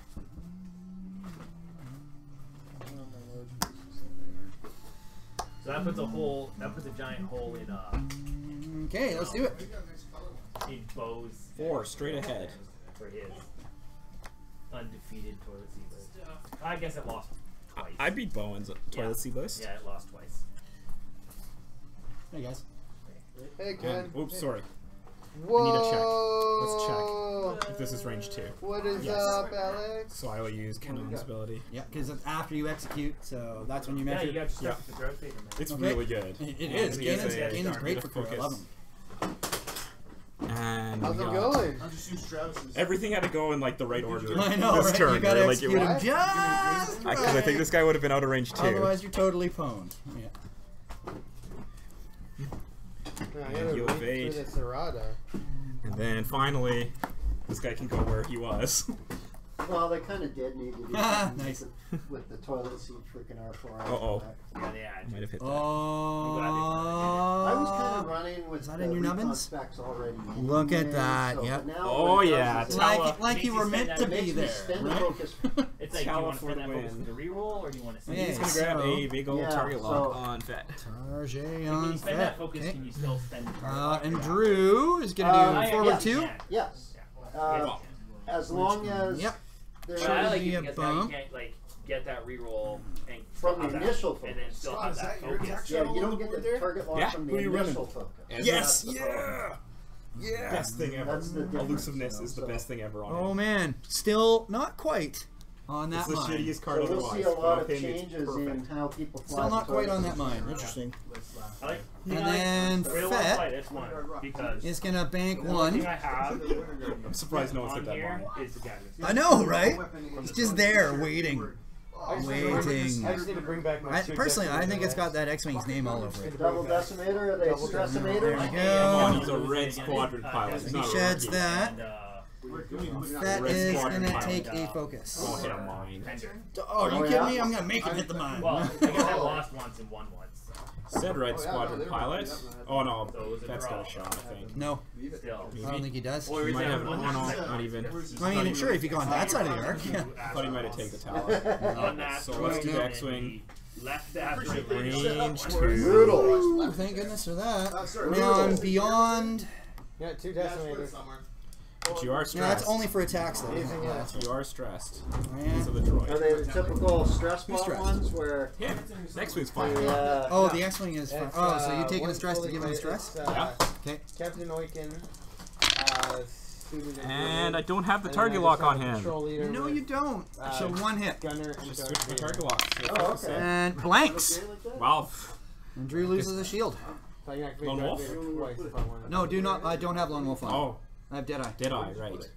Speaker 5: So that puts a giant hole in
Speaker 1: Okay, let's do it.
Speaker 5: in Bo's
Speaker 2: 4 straight ahead.
Speaker 5: for his undefeated toilet seat list. I guess it lost twice.
Speaker 2: I beat Bowen's toilet seat list.
Speaker 5: Yeah, it lost twice.
Speaker 1: Hey guys.
Speaker 6: Hey, Ken.
Speaker 2: Oops, sorry.
Speaker 6: Whoa.
Speaker 2: need to check. Let's check if this is range 2.
Speaker 6: What is
Speaker 2: Yes.
Speaker 6: up, Alex?
Speaker 2: So I will use Kanan's ability.
Speaker 1: Yeah, because it's after you execute, so that's when you
Speaker 5: Yeah,
Speaker 1: measure.
Speaker 5: you got stuff with the growth fader, man.
Speaker 2: It's
Speaker 1: Okay.
Speaker 2: really good.
Speaker 1: It is.
Speaker 2: And he has
Speaker 1: Ganon's
Speaker 2: a
Speaker 1: great for crew. I
Speaker 2: focus.
Speaker 1: love him.
Speaker 2: And
Speaker 6: How's
Speaker 2: we
Speaker 6: it
Speaker 2: got-
Speaker 6: going?
Speaker 8: I'll just use Travis's.
Speaker 2: Everything had to go in like the right order.
Speaker 1: I know,
Speaker 2: this
Speaker 1: right?
Speaker 2: turn.
Speaker 1: You gotta
Speaker 2: right?
Speaker 1: execute him
Speaker 2: Like,
Speaker 1: just
Speaker 2: because I think this guy would have been out of range 2.
Speaker 1: Otherwise, you're totally pwned. Yeah.
Speaker 6: Yeah, I
Speaker 2: And
Speaker 6: gotta
Speaker 2: you
Speaker 6: read
Speaker 2: evade.
Speaker 6: through the Serrata.
Speaker 2: And then finally, this guy can go where he was.
Speaker 4: Well, they kind of did need to do something
Speaker 1: Nice.
Speaker 4: with the toilet seat freaking R4.
Speaker 2: Uh-oh.
Speaker 5: Yeah, they had.
Speaker 2: Might have hit that.
Speaker 1: Oh.
Speaker 4: I was kind of running with
Speaker 1: Is that
Speaker 4: the
Speaker 1: in your
Speaker 4: recon
Speaker 1: nubbins?
Speaker 4: specs already.
Speaker 1: Look at
Speaker 4: in,
Speaker 1: that,
Speaker 4: so-
Speaker 1: yep.
Speaker 4: but now
Speaker 2: Oh,
Speaker 4: what it does
Speaker 2: yeah,
Speaker 4: is it
Speaker 5: Tala.
Speaker 1: Like you were meant to
Speaker 4: makes
Speaker 1: be
Speaker 4: me
Speaker 1: there.
Speaker 4: spend the
Speaker 1: Right?
Speaker 4: focus.
Speaker 5: It's like, do you
Speaker 2: Tala
Speaker 5: want to
Speaker 2: for
Speaker 5: spend
Speaker 2: the
Speaker 5: that focus
Speaker 2: win.
Speaker 5: with the reroll, or do you want to spend
Speaker 1: Yeah,
Speaker 2: He's
Speaker 5: it?
Speaker 2: gonna grab
Speaker 1: so-
Speaker 2: a big old
Speaker 4: Yeah,
Speaker 2: target lock
Speaker 4: so-
Speaker 2: on Fett.
Speaker 1: Target
Speaker 5: When you
Speaker 1: on
Speaker 5: spend that
Speaker 1: Fett.
Speaker 5: focus,
Speaker 1: Okay.
Speaker 5: can you still spend the target lock?
Speaker 1: And Drew is going to do
Speaker 4: yeah,
Speaker 1: forward
Speaker 4: yeah.
Speaker 1: 2.
Speaker 4: Yes.
Speaker 5: Yeah.
Speaker 4: As long as
Speaker 1: Yep.
Speaker 4: there's
Speaker 5: But I like
Speaker 1: be
Speaker 5: it
Speaker 1: a
Speaker 5: because now you
Speaker 1: bump.
Speaker 5: can't like get that reroll and
Speaker 4: From
Speaker 5: still
Speaker 4: the
Speaker 5: have that-
Speaker 4: initial
Speaker 5: and then
Speaker 4: focus.
Speaker 5: still
Speaker 8: Scott,
Speaker 5: have
Speaker 8: is
Speaker 5: that
Speaker 8: that your
Speaker 5: focus.
Speaker 8: attack
Speaker 4: yeah,
Speaker 8: shuttle
Speaker 4: you
Speaker 8: on
Speaker 4: don't
Speaker 8: the
Speaker 4: get
Speaker 8: board
Speaker 4: the
Speaker 8: there?
Speaker 4: target lock
Speaker 2: Yeah,
Speaker 4: from
Speaker 2: who
Speaker 4: the
Speaker 2: are you running?
Speaker 4: initial focus.
Speaker 1: Yes.
Speaker 4: That's the problem.
Speaker 2: Yeah. Best thing ever.
Speaker 4: That's the difference,
Speaker 2: Elusiveness
Speaker 4: you know,
Speaker 2: is the
Speaker 4: so-
Speaker 2: best thing ever on
Speaker 1: Oh
Speaker 2: it.
Speaker 1: man, still not quite on that
Speaker 2: It's the
Speaker 1: mine.
Speaker 2: shittiest card
Speaker 4: So
Speaker 2: otherwise.
Speaker 4: we'll see a
Speaker 2: but
Speaker 4: lot
Speaker 2: with
Speaker 4: of
Speaker 2: him, it's
Speaker 4: changes
Speaker 2: perfect.
Speaker 4: in how people fly.
Speaker 1: Still not
Speaker 4: the
Speaker 1: quite
Speaker 4: toilet
Speaker 1: on that
Speaker 4: seats.
Speaker 1: mine. Interesting.
Speaker 5: I like,
Speaker 1: And then
Speaker 5: I really want to play
Speaker 1: Fett
Speaker 5: this one because
Speaker 1: is going to bank
Speaker 5: the only thing
Speaker 1: 1.
Speaker 5: I have
Speaker 2: I'm surprised no one's
Speaker 5: on
Speaker 2: hit that
Speaker 5: here
Speaker 2: line.
Speaker 5: is the gadgets.
Speaker 1: I know, right? It's just there waiting.
Speaker 6: I just need to bring back my two
Speaker 1: Personally, I think it's got
Speaker 6: decimators.
Speaker 1: that X-Wing's name all over it.
Speaker 4: Double decimator, are they
Speaker 6: Double
Speaker 4: stressimators?
Speaker 1: There we
Speaker 2: Come on,
Speaker 1: go.
Speaker 2: he's a red squadron pilot. He's
Speaker 1: He
Speaker 2: not a
Speaker 1: sheds
Speaker 2: rookie.
Speaker 1: that.
Speaker 5: And,
Speaker 1: That
Speaker 2: Red
Speaker 1: is
Speaker 2: Squadron
Speaker 1: going to
Speaker 2: pilot.
Speaker 1: take a focus.
Speaker 2: Oh, hit a mine.
Speaker 1: Oh, are you kidding me? I'm going to make him hit the mine.
Speaker 5: well, I guess I lost once and won once. So
Speaker 2: Said red squadron pilot. Oh no,
Speaker 5: Those are
Speaker 2: that's got a
Speaker 5: draw.
Speaker 2: shot, I think.
Speaker 1: No,
Speaker 5: still.
Speaker 1: I don't think he does.
Speaker 5: Or
Speaker 2: He
Speaker 5: is
Speaker 2: might
Speaker 5: that
Speaker 2: have. Oh
Speaker 5: one
Speaker 2: no,
Speaker 5: that's
Speaker 2: not even.
Speaker 1: I mean, sure, if you go on that side of the arc, yeah.
Speaker 2: I thought he might have taken the Tala.
Speaker 5: on that
Speaker 2: So let's do
Speaker 1: no.
Speaker 2: X-Wing.
Speaker 5: Left dash right
Speaker 2: Range 2.
Speaker 4: Brutal.
Speaker 1: Ooh, thank goodness for that. Now I'm beyond.
Speaker 6: Yeah, two decimators.
Speaker 2: But you are
Speaker 1: Yeah,
Speaker 2: stressed.
Speaker 1: that's only for attacks though.
Speaker 6: Using it.
Speaker 2: You are stressed.
Speaker 1: Yeah.
Speaker 2: So the
Speaker 4: Are
Speaker 2: droid.
Speaker 4: they the typical stress
Speaker 1: Who's
Speaker 4: ball
Speaker 1: stressed?
Speaker 4: ones where
Speaker 2: Yeah, X-Wing's fine.
Speaker 4: they,
Speaker 1: Oh, the X-Wing is.
Speaker 6: It's,
Speaker 1: Oh, so you taking
Speaker 6: one
Speaker 1: a stress to
Speaker 6: fully
Speaker 1: give him a
Speaker 6: lit-
Speaker 1: stress?
Speaker 6: it's,
Speaker 2: Yeah.
Speaker 1: Okay.
Speaker 6: Captain Oiken, suited
Speaker 2: And I don't have the
Speaker 6: and
Speaker 2: target
Speaker 6: then I
Speaker 2: lock
Speaker 6: just
Speaker 2: on
Speaker 6: have a
Speaker 2: him.
Speaker 6: control leader
Speaker 1: No,
Speaker 6: with,
Speaker 1: you don't. So one hit.
Speaker 6: Gunner and
Speaker 2: Just
Speaker 6: Darth
Speaker 2: switch my
Speaker 6: Vader.
Speaker 2: target lock. So
Speaker 4: Oh,
Speaker 2: that's
Speaker 4: okay.
Speaker 2: it.
Speaker 1: And blanks.
Speaker 2: Wow.
Speaker 1: And Drew loses a shield.
Speaker 6: So I can activate
Speaker 2: Lone
Speaker 6: Darth
Speaker 2: Wolf?
Speaker 6: Vader twice if I want.
Speaker 1: No, do not. I don't have Lone Wolf on.
Speaker 2: Oh,
Speaker 1: I have Deadeye.
Speaker 2: Deadeye, right.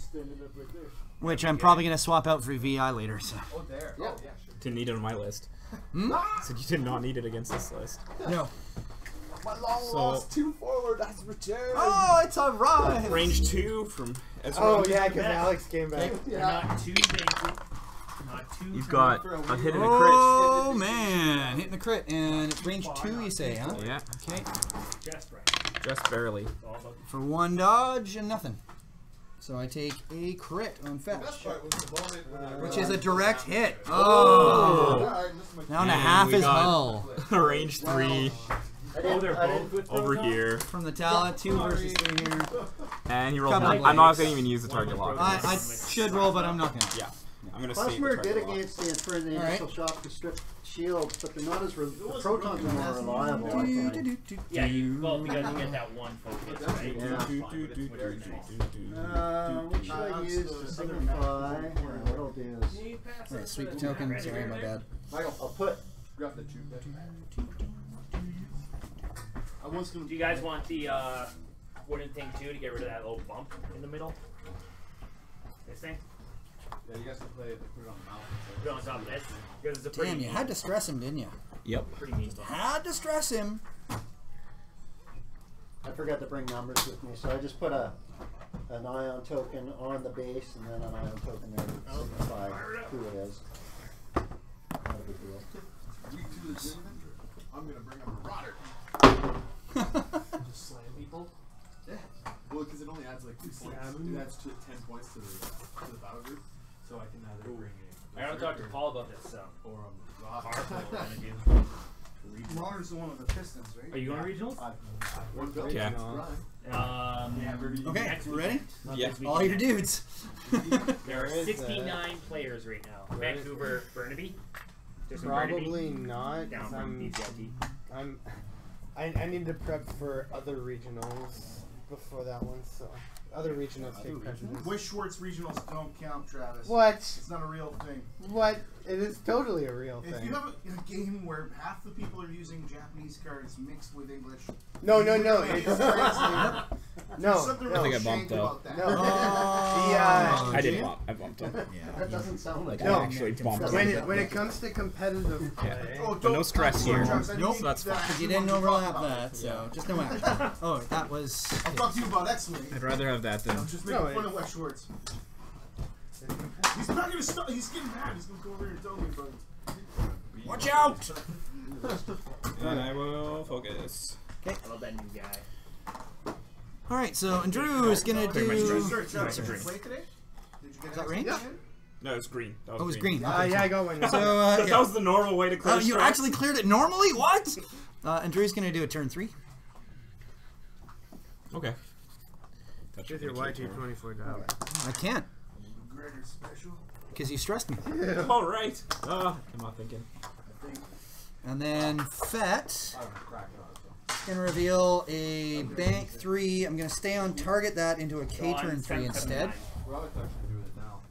Speaker 1: Which I'm probably going to swap out for VI later. So.
Speaker 8: Oh, there.
Speaker 6: Yeah.
Speaker 8: Oh, yeah, sure.
Speaker 2: Didn't need it on my list.
Speaker 1: Hmm?
Speaker 2: Said you did not need it against this list.
Speaker 1: No.
Speaker 8: My long
Speaker 2: So-
Speaker 8: lost 2 forward has returned.
Speaker 1: Oh, it's a ride.
Speaker 2: Range 2 from Ezra.
Speaker 6: Oh yeah, because Alex came back.
Speaker 5: They're not too basic. Not too.
Speaker 2: You've got a hit and a crit.
Speaker 1: Oh man, hitting the crit, and it's range 2, you say, huh?
Speaker 2: Yeah,
Speaker 1: Okay.
Speaker 5: Just right.
Speaker 2: just barely.
Speaker 5: All about
Speaker 1: For 1 dodge and nothing. So I take a crit on
Speaker 8: The
Speaker 1: fetch,
Speaker 8: best part was the moment when I
Speaker 1: which
Speaker 8: realized
Speaker 1: is a direct hit.
Speaker 8: Yeah,
Speaker 1: Oh,
Speaker 8: I missed my
Speaker 1: down to
Speaker 2: And
Speaker 1: half
Speaker 2: we
Speaker 1: his
Speaker 2: got-
Speaker 1: hull.
Speaker 2: Range 3
Speaker 5: they're both with
Speaker 2: over
Speaker 5: Proton?
Speaker 2: here.
Speaker 1: From the Tala, 2 versus 3 here.
Speaker 2: And he rolled
Speaker 1: Couple
Speaker 2: one.
Speaker 1: of
Speaker 2: I'm not
Speaker 1: blanks.
Speaker 2: going to even use the target lock.
Speaker 1: I should roll, but I'm not gonna.
Speaker 2: Yeah. I'm gonna save
Speaker 4: Plasma
Speaker 2: the
Speaker 4: are good
Speaker 2: target lock.
Speaker 4: against the for the
Speaker 1: All right.
Speaker 4: initial shock to strip shields, but they're not as the protons are more reliable. I find.
Speaker 5: Yeah, well, because you get that one focus, right?
Speaker 4: Yeah. Which should I use to signify? What I'll do is
Speaker 1: Alright, sweep the token. Sorry, my bad.
Speaker 4: I'll put.
Speaker 8: Grab the tube. I was gonna.
Speaker 5: Do you guys want the wooden thing too to get rid of that little bump in the middle? This thing?
Speaker 8: Yeah, you guys can play it. Put it on the mouth.
Speaker 5: Put it on top of this. Because it's a pretty
Speaker 1: Damn, you had to stress him, didn't you?
Speaker 2: Yep.
Speaker 5: pretty mean bump.
Speaker 1: Had to stress him.
Speaker 4: I forgot to bring numbers with me, so I just put an ion token on the base and then an ion token there to signify who it is. Not a big deal.
Speaker 8: Week 2 of the gym. I'm gonna bring up a rotter.
Speaker 7: Just slam people.
Speaker 8: Yeah. Well, because it only adds like 2 points. It adds 10 points to the battle group.
Speaker 7: So I can either bring
Speaker 5: I gotta talk to Paul about this
Speaker 8: Or
Speaker 5: power play we're gonna do.
Speaker 10: Ronner's the one with the pistons, right?
Speaker 5: Are you going to regionals?
Speaker 8: one build.
Speaker 2: Yeah.
Speaker 1: Okay,
Speaker 5: next
Speaker 1: you ready?
Speaker 5: Not
Speaker 2: Yeah.
Speaker 5: this weekend.
Speaker 1: All your dudes.
Speaker 5: There are
Speaker 6: Where is
Speaker 5: 69 players right now.
Speaker 6: Where is
Speaker 5: Vancouver, Burnaby. Just in Burnaby,
Speaker 6: Probably not.
Speaker 5: down
Speaker 6: 'Cause
Speaker 5: from BCIT.
Speaker 6: I need to prep for other regionals before that one, so other regionals take precedence.
Speaker 10: Wish Schwartz regionals don't count, Travis.
Speaker 6: What?
Speaker 10: It's not a real thing.
Speaker 6: What? It is totally a real
Speaker 10: If
Speaker 6: thing.
Speaker 10: you have a game where half the people are using Japanese cards mixed with English,
Speaker 6: No.
Speaker 10: it's
Speaker 6: No.
Speaker 10: something
Speaker 6: no.
Speaker 10: real
Speaker 2: I think I
Speaker 10: shank
Speaker 2: bumped
Speaker 10: about that.
Speaker 6: No.
Speaker 1: Oh,
Speaker 2: I did bump. I bumped him.
Speaker 4: That doesn't sound like
Speaker 6: No.
Speaker 2: I actually bumped him.
Speaker 6: When it comes to competitive play,
Speaker 10: Oh,
Speaker 2: But no stress here.
Speaker 10: Travis, I
Speaker 1: Nope.
Speaker 10: need
Speaker 2: That's
Speaker 10: that.
Speaker 1: Because you didn't overlap that, so just no action. Oh, that was.
Speaker 10: I'll talk to you about X-Wing.
Speaker 2: I'd rather have that than.
Speaker 10: I'm just making
Speaker 6: No,
Speaker 10: fun of West Schwartz. He's not gonna stop. He's getting mad. He's gonna go over here and tell me about it.
Speaker 1: Watch out!
Speaker 2: And I will focus.
Speaker 5: I love that new guy.
Speaker 1: Alright, so N'Dru is gonna do.
Speaker 10: Sir, Travis, did you play today? Did you get
Speaker 1: Is that
Speaker 10: an
Speaker 1: range?
Speaker 10: X-Wing in?
Speaker 2: No, it's green. That
Speaker 1: Oh, it was green.
Speaker 6: yeah, I got one.
Speaker 1: So,
Speaker 2: That was the normal way to clear
Speaker 1: you
Speaker 2: stress.
Speaker 1: actually cleared it normally? What? N'Dru's gonna do a turn 3.
Speaker 2: Okay.
Speaker 6: With your YG24 dial.
Speaker 1: I can't,
Speaker 10: Gregor special.
Speaker 1: because you stressed me.
Speaker 2: All right. I'm not thinking.
Speaker 1: And then Fett
Speaker 8: I haven't cracked on it, so.
Speaker 1: gonna reveal a bank 3. I'm gonna stay on target that into a K turn 3 instead.
Speaker 8: We're actually doing it now.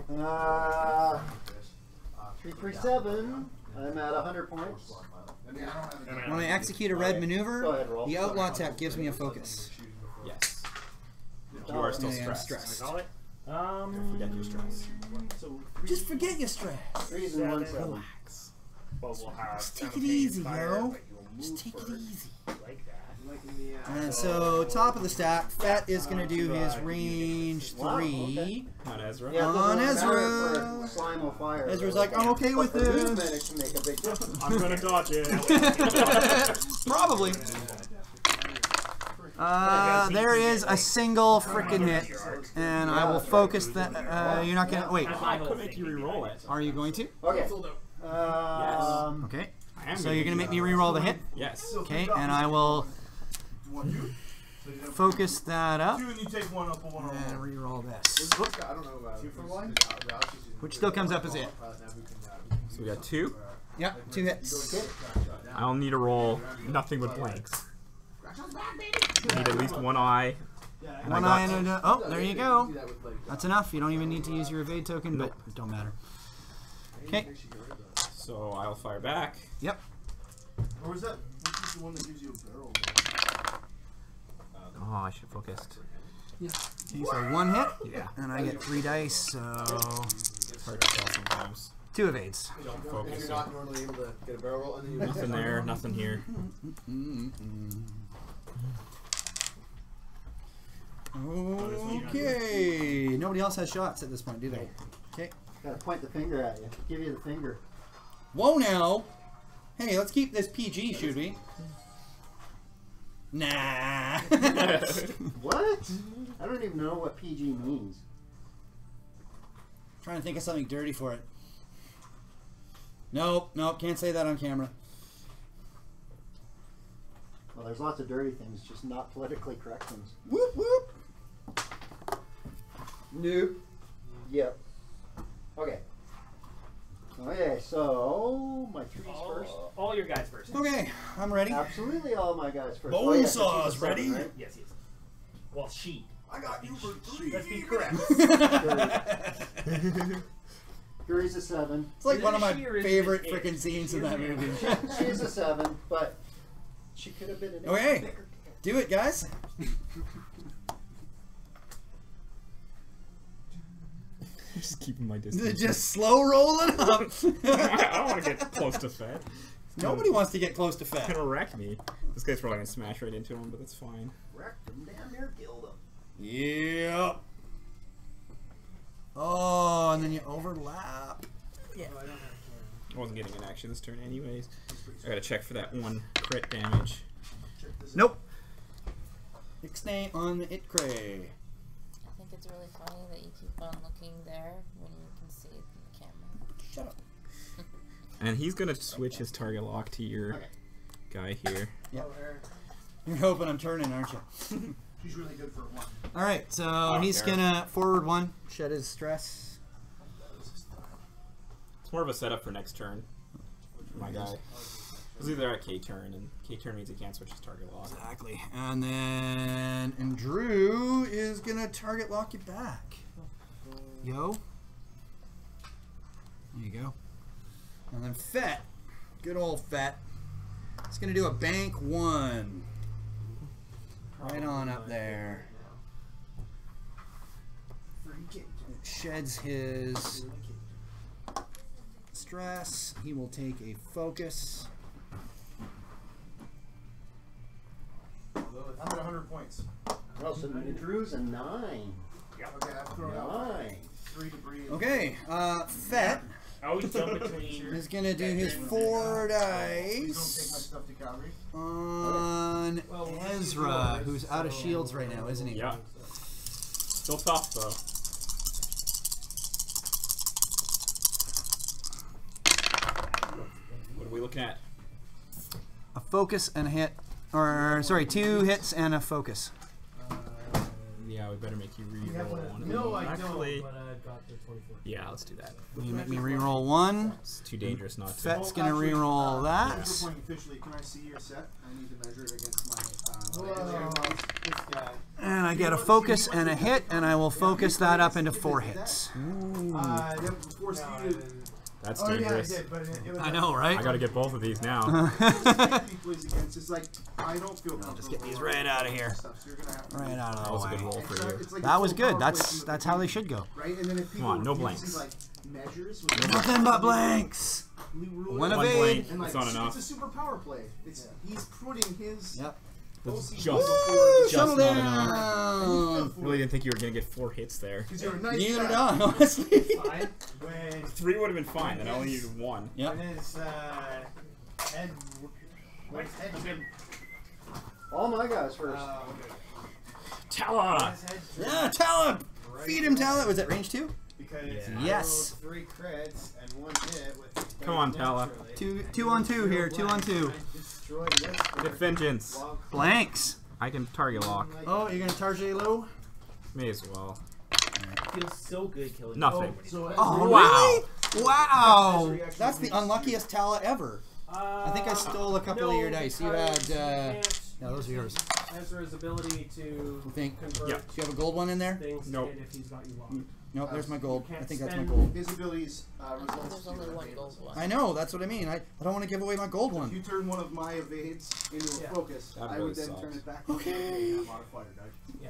Speaker 4: 337. I'm at 100 points.
Speaker 8: And I don't have any.
Speaker 1: When I execute a red
Speaker 4: Go
Speaker 1: maneuver,
Speaker 4: ahead, roll.
Speaker 1: the Outlaw Tech gives me a focus.
Speaker 2: Yes. You are still
Speaker 1: I am
Speaker 2: stressed.
Speaker 1: stressed.
Speaker 5: Call it?
Speaker 2: Forget your stress.
Speaker 5: So
Speaker 1: Just forget your stress.
Speaker 4: 3s and 1 7.
Speaker 1: Relax.
Speaker 5: but we'll have
Speaker 1: Just take it
Speaker 5: simultaneous
Speaker 1: easy,
Speaker 5: fire,
Speaker 1: yo.
Speaker 5: but you'll
Speaker 1: Just
Speaker 5: move
Speaker 1: take it
Speaker 5: first,
Speaker 1: easy.
Speaker 5: like that.
Speaker 1: And so, top of the stack, Fett is going to do his range 3.
Speaker 4: Wow, okay.
Speaker 2: On Ezra.
Speaker 4: Yeah, it doesn't
Speaker 1: On
Speaker 4: really
Speaker 1: Ezra.
Speaker 4: matter for slime will fire.
Speaker 1: Ezra's like, I'm okay with
Speaker 4: But the movement,
Speaker 1: this.
Speaker 4: it can make a big difference.
Speaker 2: I'm gonna dodge it.
Speaker 1: Probably. There is a single frickin' hit, and I will focus that. You're not gonna wait.
Speaker 2: I could make you re-roll it.
Speaker 1: Are you going to?
Speaker 4: Okay.
Speaker 1: Okay.
Speaker 2: I am
Speaker 1: So you're gonna make me re-roll the hit.
Speaker 2: Yes.
Speaker 1: Okay, and I will focus that up
Speaker 10: Two and you take one up, one
Speaker 1: and
Speaker 10: over.
Speaker 1: re-roll this,
Speaker 8: I don't know about
Speaker 10: 2 for 1?
Speaker 1: which still comes up as it.
Speaker 2: So we got 2.
Speaker 1: Yep, 2 hits.
Speaker 2: I'll need to roll nothing but blanks. Need at least one eye. And
Speaker 1: One
Speaker 2: I
Speaker 1: eye
Speaker 2: got
Speaker 1: and a, oh, there you go. That's enough. You don't even need to use your evade token, but it don't matter. Okay.
Speaker 2: So I'll fire back.
Speaker 1: Yep.
Speaker 10: Or is that which is the one that gives you a barrel?
Speaker 2: Oh, I should have focused.
Speaker 1: Okay, so 1 hit.
Speaker 2: Yeah.
Speaker 1: And I get 3 dice, so
Speaker 2: It's hard to tell sometimes.
Speaker 1: 2 evades.
Speaker 2: Focus.
Speaker 8: You're not normally able to get a barrel roll, and then you
Speaker 2: Nothing there, nothing here.
Speaker 1: Okay. Nobody else has shots at this point, do they? Okay.
Speaker 4: Gotta point the finger at you. Give you the finger.
Speaker 1: Whoa now. Hey, let's keep this PG, should we? Nah.
Speaker 4: What? I don't even know what PG means.
Speaker 1: Trying to think of something dirty for it. Nope, nope, can't say that on camera.
Speaker 4: Well, there's lots of dirty things, just not politically correct ones.
Speaker 1: Whoop whoop.
Speaker 4: Nope. Yep. Okay. Okay, so my threes first.
Speaker 5: All your guys first.
Speaker 1: Okay, I'm ready.
Speaker 4: Absolutely, all my guys first.
Speaker 1: Bone
Speaker 4: yeah, 'cause
Speaker 1: saws
Speaker 4: she's a seven,
Speaker 1: ready?
Speaker 4: right?
Speaker 5: Yes, yes. Well, she.
Speaker 10: I got you for 3.
Speaker 5: Let's be correct.
Speaker 4: Fury's a 7.
Speaker 1: It's like
Speaker 5: Is
Speaker 1: one
Speaker 5: it
Speaker 1: of my
Speaker 5: she or is
Speaker 1: favorite
Speaker 5: it it?
Speaker 1: freaking scenes in
Speaker 5: Is
Speaker 1: that
Speaker 5: it?
Speaker 1: movie.
Speaker 4: She's a 7, but she could have been an 8.
Speaker 1: Okay, do it, guys.
Speaker 2: Just keeping my distance.
Speaker 1: Just slow rolling up.
Speaker 2: I don't want to get close to Fett.
Speaker 1: Nobody wants to get close to Fett.
Speaker 2: Gonna wreck me. This guy's probably gonna smash right into him, but that's fine.
Speaker 4: Wrecked him, damn near killed him.
Speaker 1: Yep. Oh, and then you overlap.
Speaker 3: Yeah.
Speaker 2: I wasn't getting an action this turn anyways. I gotta check for that 1 crit damage.
Speaker 1: Nope. Ixnay on the it cray.
Speaker 9: I think it's really funny that you keep on looking there when you can see it in the camera.
Speaker 1: Shut up.
Speaker 2: And he's gonna switch his target lock to your guy here.
Speaker 1: Yep. You're hoping I'm turning, aren't you?
Speaker 10: She's really good for 1.
Speaker 1: Alright, so he's gonna forward 1, shed his stress.
Speaker 2: It's more of a setup for next turn. For my guy. It's either at K turn, and K turn means he can't switch his target lock.
Speaker 1: Exactly. And then N'Dru is gonna target lock you back. Yo. There you go. And then Fett, good old Fett, is gonna do a bank 1. Right on up there. It sheds his stress. He will take a focus.
Speaker 10: I'm at 100 points.
Speaker 4: Well, so N'Dru's a 9.
Speaker 10: Okay, I've thrown out
Speaker 4: 9.
Speaker 10: 3 debris.
Speaker 1: Okay, Fett
Speaker 5: Always jump between.
Speaker 1: is gonna do his 4
Speaker 10: Please don't take my
Speaker 1: dice
Speaker 10: stuff to Calgary.
Speaker 1: on Ezra, who's out of shields right now, isn't he?
Speaker 2: Yeah. Still tough though. What are we looking at?
Speaker 1: A focus and a hit, or sorry, 2 hits and a focus.
Speaker 2: Yeah, we better make you re-roll one.
Speaker 3: No, I
Speaker 2: Actually,
Speaker 3: don't, but I've got the 24.
Speaker 2: yeah, let's do that.
Speaker 1: You make me re-roll 1.
Speaker 2: It's too dangerous not to.
Speaker 1: Fett's gonna re-roll that.
Speaker 10: Since we're playing officially, can I see your set? I need to measure it against my.
Speaker 3: This guy.
Speaker 1: And I get a focus and a hit, and I will focus that up into 4 hits.
Speaker 10: Force you to.
Speaker 2: That's
Speaker 10: Oh yeah, I
Speaker 2: dangerous.
Speaker 10: did, but it was.
Speaker 1: I know, right?
Speaker 2: I gotta get both of these now.
Speaker 10: He plays against. It's like I don't feel comfortable.
Speaker 1: Just get these right out of here.
Speaker 10: Stuff, so you're gonna have to
Speaker 1: Right out
Speaker 2: That
Speaker 1: of
Speaker 2: was
Speaker 1: the
Speaker 2: a good
Speaker 1: way.
Speaker 2: roll for you.
Speaker 10: It's like
Speaker 1: That
Speaker 10: a
Speaker 1: was
Speaker 10: full
Speaker 1: good.
Speaker 10: power
Speaker 1: That's
Speaker 10: play
Speaker 1: how they should go.
Speaker 10: Right, and then if people
Speaker 2: on, no
Speaker 10: use
Speaker 2: blanks.
Speaker 10: these, like, measures with
Speaker 1: Nothing but blanks.
Speaker 10: ruling,
Speaker 1: One
Speaker 2: One
Speaker 1: evade.
Speaker 2: blank.
Speaker 10: and, like,
Speaker 2: It's not enough.
Speaker 10: It's a super power play. It's he's putting his.
Speaker 1: Yep.
Speaker 2: That's
Speaker 10: OC
Speaker 2: just-
Speaker 10: before-
Speaker 1: Shuttle
Speaker 2: not
Speaker 1: down.
Speaker 2: Really didn't think you were gonna get 4 hits there.
Speaker 10: Because you're a nice
Speaker 1: Neither did
Speaker 10: guy.
Speaker 1: I, honestly.
Speaker 3: Fine. When
Speaker 2: 3 would have been fine, and I only needed 1.
Speaker 1: Yep.
Speaker 3: when his head. When his head.
Speaker 4: All my guys first.
Speaker 2: Tala!
Speaker 3: His head
Speaker 1: Yeah, Tala. Feed him, Tala. Was that range 2?
Speaker 3: Because
Speaker 2: Yeah.
Speaker 1: Yes.
Speaker 3: I rolled 3 crits and 1 hit with.
Speaker 2: Come on, Tala.
Speaker 1: Two on two here. 2 on 2.
Speaker 3: Destroyed this.
Speaker 2: Get vengeance.
Speaker 1: Blanks.
Speaker 2: I can target lock.
Speaker 1: Oh, you're gonna target low?
Speaker 2: May as well.
Speaker 5: Feels so good killing.
Speaker 2: Nothing.
Speaker 10: So
Speaker 1: Oh,
Speaker 2: Wow.
Speaker 1: really? Wow. That's the unluckiest Tala ever. I think I stole a couple of your dice. You had, yeah, those are yours.
Speaker 3: Ezra's ability to
Speaker 1: You think?
Speaker 3: convert
Speaker 2: Yeah.
Speaker 1: Do you have a gold one in there?
Speaker 3: things
Speaker 2: Nope.
Speaker 3: if he's got you locked.
Speaker 1: Nope, there's my gold. I think that's my
Speaker 3: spend-
Speaker 1: gold.
Speaker 10: his abilities results.
Speaker 9: There's only one gold one.
Speaker 1: I know, that's what I mean. I don't want to give away my gold
Speaker 10: If
Speaker 1: one.
Speaker 10: you turn one of my evades into a
Speaker 3: Yeah.
Speaker 10: focus,
Speaker 2: That
Speaker 10: I
Speaker 2: really
Speaker 10: would then
Speaker 2: sucks.
Speaker 10: turn it back.
Speaker 1: Okay.
Speaker 10: into a modifier die.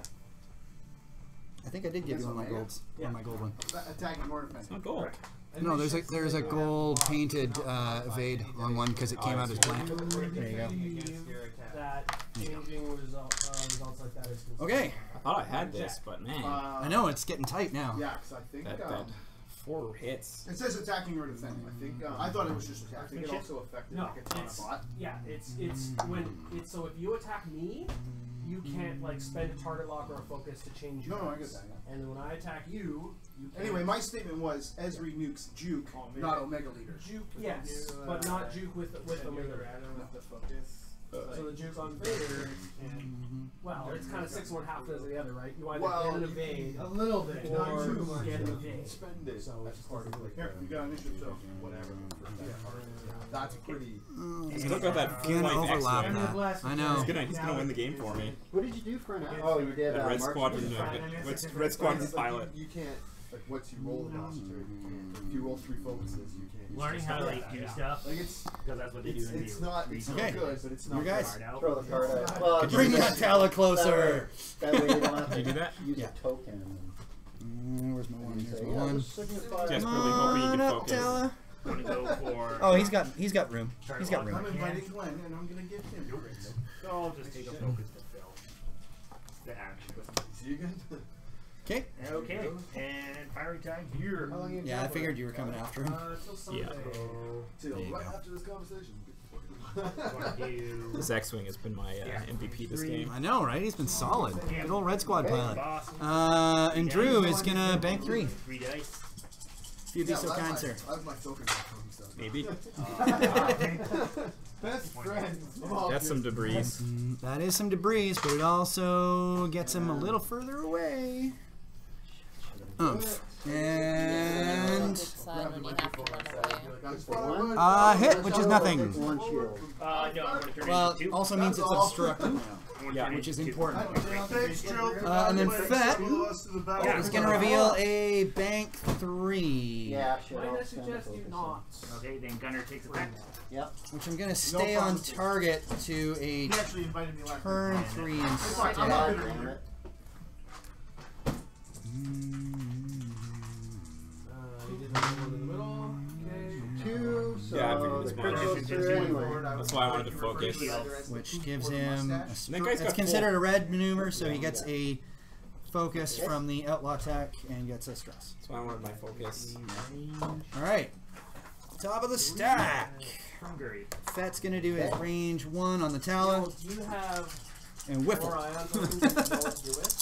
Speaker 1: I think I did give you one of my
Speaker 10: Yeah.
Speaker 1: golds.
Speaker 3: Yeah.
Speaker 1: Or my gold one.
Speaker 10: Attacking or defending.
Speaker 2: It's not gold.
Speaker 1: No, there's a gold painted evade on one because it came out as blank. There you go.
Speaker 3: That changing results like that is considered.
Speaker 1: Okay.
Speaker 2: I thought I had this, but man.
Speaker 1: I know, it's getting tight now.
Speaker 10: Yeah, because I think
Speaker 2: That 4 hits.
Speaker 10: it says attacking or defending. I think I thought it was just attacking.
Speaker 3: It also
Speaker 10: affected
Speaker 3: No, it's yeah, it's when it's so if you attack me, you can't like spend a target lock or a focus to change your
Speaker 10: No, I
Speaker 3: dice.
Speaker 10: get that. Yeah.
Speaker 3: And then when I attack you, you can't.
Speaker 10: Anyway, my statement was Ezra nukes Juke, not Omega Leader.
Speaker 3: Juke, yes, but not juke with Omega.
Speaker 6: With the focus.
Speaker 3: So the juke on Vader, and well, it's kind of 6 1 half does the other, right? You either
Speaker 8: Well,
Speaker 3: get an evade
Speaker 10: A little bit.
Speaker 3: or
Speaker 10: Not too much.
Speaker 3: get an evade.
Speaker 8: Spend it.
Speaker 3: So
Speaker 8: That's
Speaker 3: it's
Speaker 8: part of like
Speaker 10: Here, you got initiative, so.
Speaker 8: whatever. That part. That's pretty.
Speaker 2: He's still got that full
Speaker 1: Gonna
Speaker 2: life
Speaker 1: overlap
Speaker 2: X-Wing.
Speaker 1: that. I know.
Speaker 2: He's gonna win the game for me.
Speaker 4: What did you do for an hour? Oh, you did
Speaker 2: Red
Speaker 4: March
Speaker 2: Squadron,
Speaker 4: Madness.
Speaker 2: Red Squadron
Speaker 8: It's like
Speaker 2: Pilot.
Speaker 8: you can't, like, once you roll the velocity, you can't. If you roll 3 focuses, you can't. use
Speaker 5: Learning
Speaker 8: it.
Speaker 5: how to like do stuff
Speaker 8: Like it's,
Speaker 5: because that's what they do in
Speaker 8: it's
Speaker 5: the
Speaker 8: not, it's
Speaker 1: Okay.
Speaker 8: not good, but it's
Speaker 1: You
Speaker 8: not
Speaker 1: guys?
Speaker 8: good.
Speaker 4: Throw the card out. Well,
Speaker 2: Could you
Speaker 1: Bring
Speaker 2: do
Speaker 1: that Tala closer.
Speaker 4: That way you don't have
Speaker 2: Can you
Speaker 4: to
Speaker 2: do that?
Speaker 4: use
Speaker 1: Yeah.
Speaker 4: a token.
Speaker 1: Where's my one?
Speaker 4: And you
Speaker 1: Here's
Speaker 4: say,
Speaker 1: my
Speaker 4: yeah,
Speaker 1: one.
Speaker 4: just signify-
Speaker 2: Desperately
Speaker 1: Come
Speaker 2: hoping you
Speaker 1: on
Speaker 2: can
Speaker 1: up,
Speaker 2: focus.
Speaker 1: Tala.
Speaker 5: I'm gonna go for.
Speaker 1: Oh, he's got room. He's got
Speaker 10: I'm
Speaker 1: room.
Speaker 10: inviting Glenn, and I'm gonna give him yours.
Speaker 5: So I'll just take a focus to fill the action.
Speaker 8: See you again?
Speaker 1: Okay.
Speaker 5: Okay, and firing time here.
Speaker 8: How long you in
Speaker 1: Yeah, I
Speaker 8: jail for?
Speaker 1: figured you were coming after him.
Speaker 3: Till Sunday.
Speaker 2: Yeah.
Speaker 8: Till
Speaker 1: There you
Speaker 8: right
Speaker 1: go.
Speaker 8: after this conversation.
Speaker 2: This X-Wing has been my MVP this game.
Speaker 1: I know, right? He's been solid. Good old Red Squad pilot.
Speaker 5: Boss.
Speaker 1: And Drew is gonna bank 3.
Speaker 5: 3 dice.
Speaker 1: If you'd be so kind, sir.
Speaker 8: I have my token back from him, so.
Speaker 2: Maybe.
Speaker 10: Best friends.
Speaker 2: That's some debris.
Speaker 1: That is some debris, but it also gets him a little further away. And
Speaker 9: It's sad when you have to run away.
Speaker 1: hit, which is nothing.
Speaker 4: One shield.
Speaker 5: No, I'm gonna turn it
Speaker 1: Well,
Speaker 5: into 2.
Speaker 1: also means it's obstructed,
Speaker 2: Yeah,
Speaker 1: which is important.
Speaker 10: Thanks, Joe.
Speaker 1: And then Fett
Speaker 5: Yeah.
Speaker 1: is gonna reveal a bank 3,
Speaker 4: Yeah, shit.
Speaker 3: Might
Speaker 4: I'll
Speaker 3: I
Speaker 4: spend
Speaker 3: suggest
Speaker 4: the
Speaker 3: you
Speaker 4: focus.
Speaker 3: not?
Speaker 5: Okay, then Gunner takes effect.
Speaker 4: Yep.
Speaker 1: which I'm gonna stay on target to a
Speaker 10: He actually invited me last
Speaker 1: turn
Speaker 10: week.
Speaker 1: 3
Speaker 10: I'm
Speaker 1: instead.
Speaker 10: not
Speaker 4: God
Speaker 10: bitter
Speaker 4: damn
Speaker 10: either.
Speaker 4: it.
Speaker 3: You did the one in the middle. Okay.
Speaker 4: 2, so
Speaker 2: Yeah, I figured
Speaker 4: the
Speaker 2: as
Speaker 4: crit
Speaker 2: much.
Speaker 4: goes through anyway.
Speaker 2: That's why I wanted to focus.
Speaker 1: Which gives him a
Speaker 2: That guy's
Speaker 1: it's
Speaker 2: got
Speaker 1: considered a red maneuver, so he gets a focus from the Outlaw Tech and gets a stress.
Speaker 2: That's why I wanted my focus.
Speaker 1: Alright. Top of the stack.
Speaker 5: Hungary.
Speaker 1: Fett's gonna do his range 1 on the Tala
Speaker 3: Do you have
Speaker 1: and whiff
Speaker 3: more
Speaker 1: it.
Speaker 3: ion tokens that you know what to do with?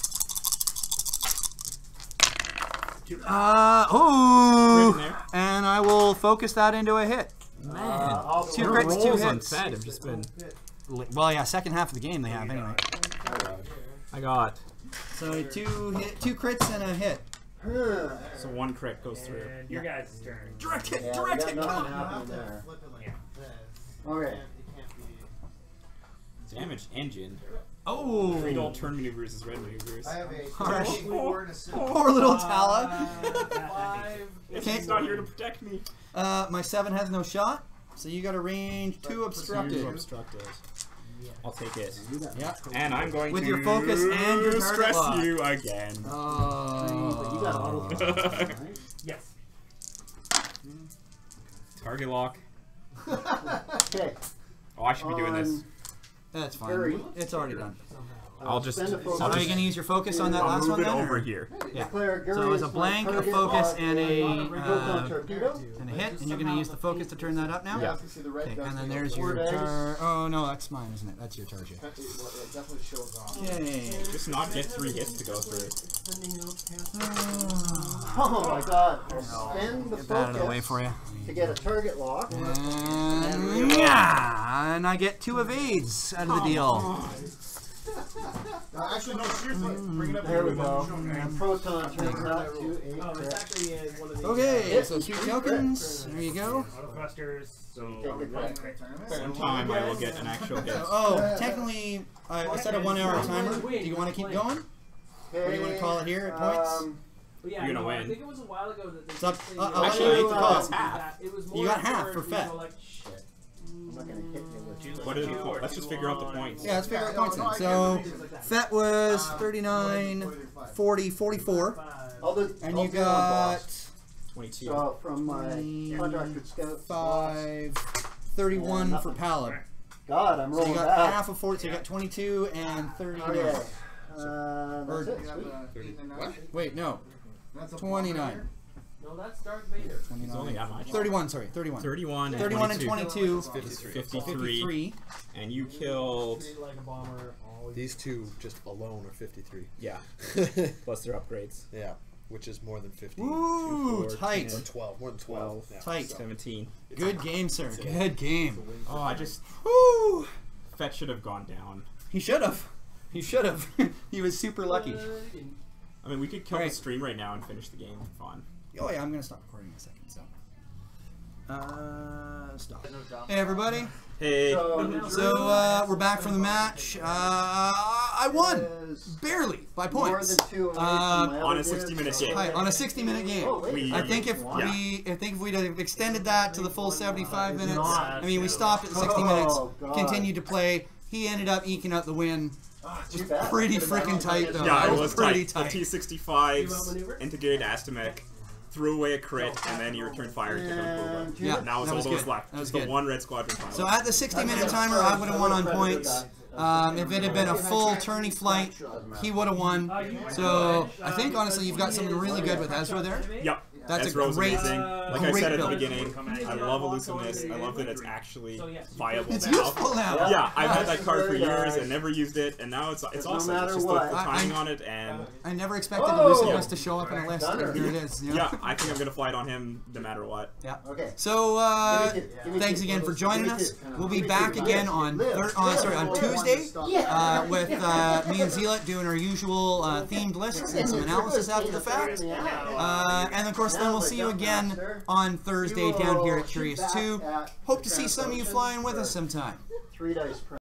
Speaker 1: Oh!
Speaker 2: Right in there.
Speaker 1: And I will focus that into a hit.
Speaker 2: Man,
Speaker 4: I'll
Speaker 1: Two
Speaker 2: your
Speaker 1: crits, 2
Speaker 2: rolls on
Speaker 1: hits.
Speaker 2: Fed have just been.
Speaker 1: Well, yeah, second half of the game they have anyway.
Speaker 2: I got.
Speaker 1: So 2 crits and a hit.
Speaker 2: So 1 crit goes through.
Speaker 5: And your guys' turn.
Speaker 1: Direct hit,
Speaker 4: Yeah, we
Speaker 1: direct
Speaker 4: got
Speaker 1: hit.
Speaker 4: nothing
Speaker 1: Come on.
Speaker 4: happening there.
Speaker 6: Flip it like
Speaker 5: Yeah.
Speaker 6: this.
Speaker 4: Okay.
Speaker 6: It can't be.
Speaker 2: Damage engine.
Speaker 1: Oh!
Speaker 2: 3 dull turn maneuvers is red maneuvers.
Speaker 6: I have a
Speaker 1: Alright.
Speaker 6: 4 and a 6.
Speaker 1: Poor little Tala.
Speaker 3: 5.
Speaker 2: He's not here to protect me.
Speaker 1: My 7 has no shot, so you got a range 2 obstructed.
Speaker 2: Obstructed. I'll take it.
Speaker 1: Yeah.
Speaker 2: And I'm going
Speaker 1: With
Speaker 2: to
Speaker 1: your focus and your target
Speaker 2: stress
Speaker 1: lock.
Speaker 2: you again.
Speaker 4: But you got auto right?
Speaker 5: Yes.
Speaker 2: Target lock.
Speaker 4: Okay.
Speaker 2: Oh, I should be doing this.
Speaker 1: That's fine.
Speaker 4: Hurry.
Speaker 1: It's already done.
Speaker 2: I'll just.
Speaker 4: Spend a focus.
Speaker 1: So are you going to use your focus on that
Speaker 2: I'll
Speaker 1: last
Speaker 2: move
Speaker 1: one
Speaker 2: it
Speaker 1: then?
Speaker 2: over
Speaker 1: or-
Speaker 2: here.
Speaker 1: Yeah.
Speaker 4: Declare
Speaker 1: So it's a
Speaker 4: Gurius
Speaker 1: blank, a
Speaker 4: target
Speaker 1: focus,
Speaker 4: lock
Speaker 1: and a
Speaker 4: proton torpedo.
Speaker 1: and a hit, and you're going to use the focus to turn that up now?
Speaker 8: Yeah. See the red
Speaker 1: Okay,
Speaker 8: does
Speaker 1: and then
Speaker 8: go
Speaker 1: there's
Speaker 8: up.
Speaker 1: your
Speaker 4: 4 days.
Speaker 1: Oh, no, that's mine, isn't it? That's your target.
Speaker 8: It definitely shows off.
Speaker 1: Yay.
Speaker 2: Just not get 3 hits to go through.
Speaker 4: Oh my god. Spend the
Speaker 1: Get that out of the way
Speaker 4: focus
Speaker 1: for you.
Speaker 4: to get a target lock.
Speaker 1: And, yeah, and I get 2 evades out of the deal.
Speaker 10: Actually, no, seriously. Bring it up
Speaker 4: There
Speaker 10: here.
Speaker 4: we go. And proton turns out to a
Speaker 3: Oh, it's
Speaker 4: crit.
Speaker 3: actually in one of the.
Speaker 1: Okay, so 2 tokens. There you go.
Speaker 5: Auto thrusters. So
Speaker 4: Take it
Speaker 5: one
Speaker 4: back.
Speaker 5: crit.
Speaker 2: Sometime I will get an actual hit.
Speaker 1: Oh, technically, I set a 1 hour timer. Do you want to keep going?
Speaker 4: Okay.
Speaker 1: Or do you want to call it here at points?
Speaker 3: But yeah,
Speaker 2: You're gonna
Speaker 3: no, I
Speaker 2: win.
Speaker 3: think it was a while ago that they
Speaker 1: So,
Speaker 3: said
Speaker 1: I'll let
Speaker 2: Actually, I
Speaker 1: you,
Speaker 2: hate to cost half.
Speaker 3: It was
Speaker 1: You
Speaker 3: more
Speaker 1: got half
Speaker 3: for,
Speaker 1: for
Speaker 3: you
Speaker 1: Fett.
Speaker 3: know, like, shit.
Speaker 4: I'm not going to hit you with
Speaker 2: What is the point? Let's just figure out the points.
Speaker 1: Yeah, let's figure out points then. So, Fett was 39, 40, 44. And you got
Speaker 2: 22.
Speaker 4: So from my contract with Scout
Speaker 1: 5, 31 for Palob.
Speaker 4: God, I'm
Speaker 1: So
Speaker 4: rolling
Speaker 1: you got
Speaker 4: back.
Speaker 1: half of 40, so you got 22 and 39.
Speaker 4: Okay. That's it. Sweet.
Speaker 2: What?
Speaker 1: Wait, no. 29.
Speaker 3: No, that's Darth Vader.
Speaker 2: He's only that much.
Speaker 1: 31, sorry, 31.
Speaker 2: 31 and
Speaker 1: 31 and
Speaker 2: 22.
Speaker 1: 22.
Speaker 2: 53. And you killed.
Speaker 3: Treated like a bomber. All
Speaker 11: These 2 just alone are 53.
Speaker 2: Yeah. Plus their upgrades.
Speaker 11: Yeah, which is more than 50.
Speaker 1: Ooh,
Speaker 2: 4,
Speaker 1: tight.
Speaker 2: 10,
Speaker 11: 12, more than 12. Yeah.
Speaker 1: Tight.
Speaker 2: 17.
Speaker 1: Good game, sir. Good game.
Speaker 2: Oh, I just.
Speaker 1: Woo!
Speaker 2: Fett should have gone down.
Speaker 1: He should have. He should have. He was super lucky.
Speaker 2: I mean, we could kill
Speaker 1: Right.
Speaker 2: the stream right now and finish the game. Fun.
Speaker 1: Oh yeah, I'm gonna stop recording in a second. So, stop. Hey everybody.
Speaker 2: Hey.
Speaker 1: So we're back from the match. I won barely by points.
Speaker 2: On a 60-minute game.
Speaker 1: Hi, on a 60-minute game. I think if we'd have extended that to the full 75 minutes, I mean, we stopped at 60 minutes, continued to play. He ended up eking out the win. Just pretty freaking tight though.
Speaker 2: Yeah, it was
Speaker 1: pretty
Speaker 2: tight. The T-65's integrated Astromech threw away a crit, and then he returned fire to get on Boba.
Speaker 1: Yeah,
Speaker 2: now it's all those left. Just the one red Squadron Pilot.
Speaker 1: So at the 60-minute timer, I would have won on points. If it had been a full tourney flight, he would have won. So I think honestly, you've got something really good with Ezra there.
Speaker 2: Yep.
Speaker 1: That's
Speaker 2: Ezra's
Speaker 1: a great,
Speaker 2: amazing. Like I said at the
Speaker 1: build.
Speaker 2: beginning, I love Elusiveness. I love that it's actually viable
Speaker 1: It's
Speaker 2: now.
Speaker 1: useful now.
Speaker 2: Yeah, I've had that card for years and never used it, and now it's awesome. It's just the timing on it, and
Speaker 1: I never expected Elusiveness to show up in a list. Here it is.
Speaker 2: yeah, I think I'm gonna fly it on him no matter what.
Speaker 1: Yeah.
Speaker 4: Okay.
Speaker 1: So thanks again for joining us. We'll be back again on Tuesday with me and Zealot doing our usual themed lists and some analysis after the fact. And of course, then we'll see you again on Thursday down here at Curious 2. Hope to see some of you flying with us sometime.
Speaker 4: 3 dice.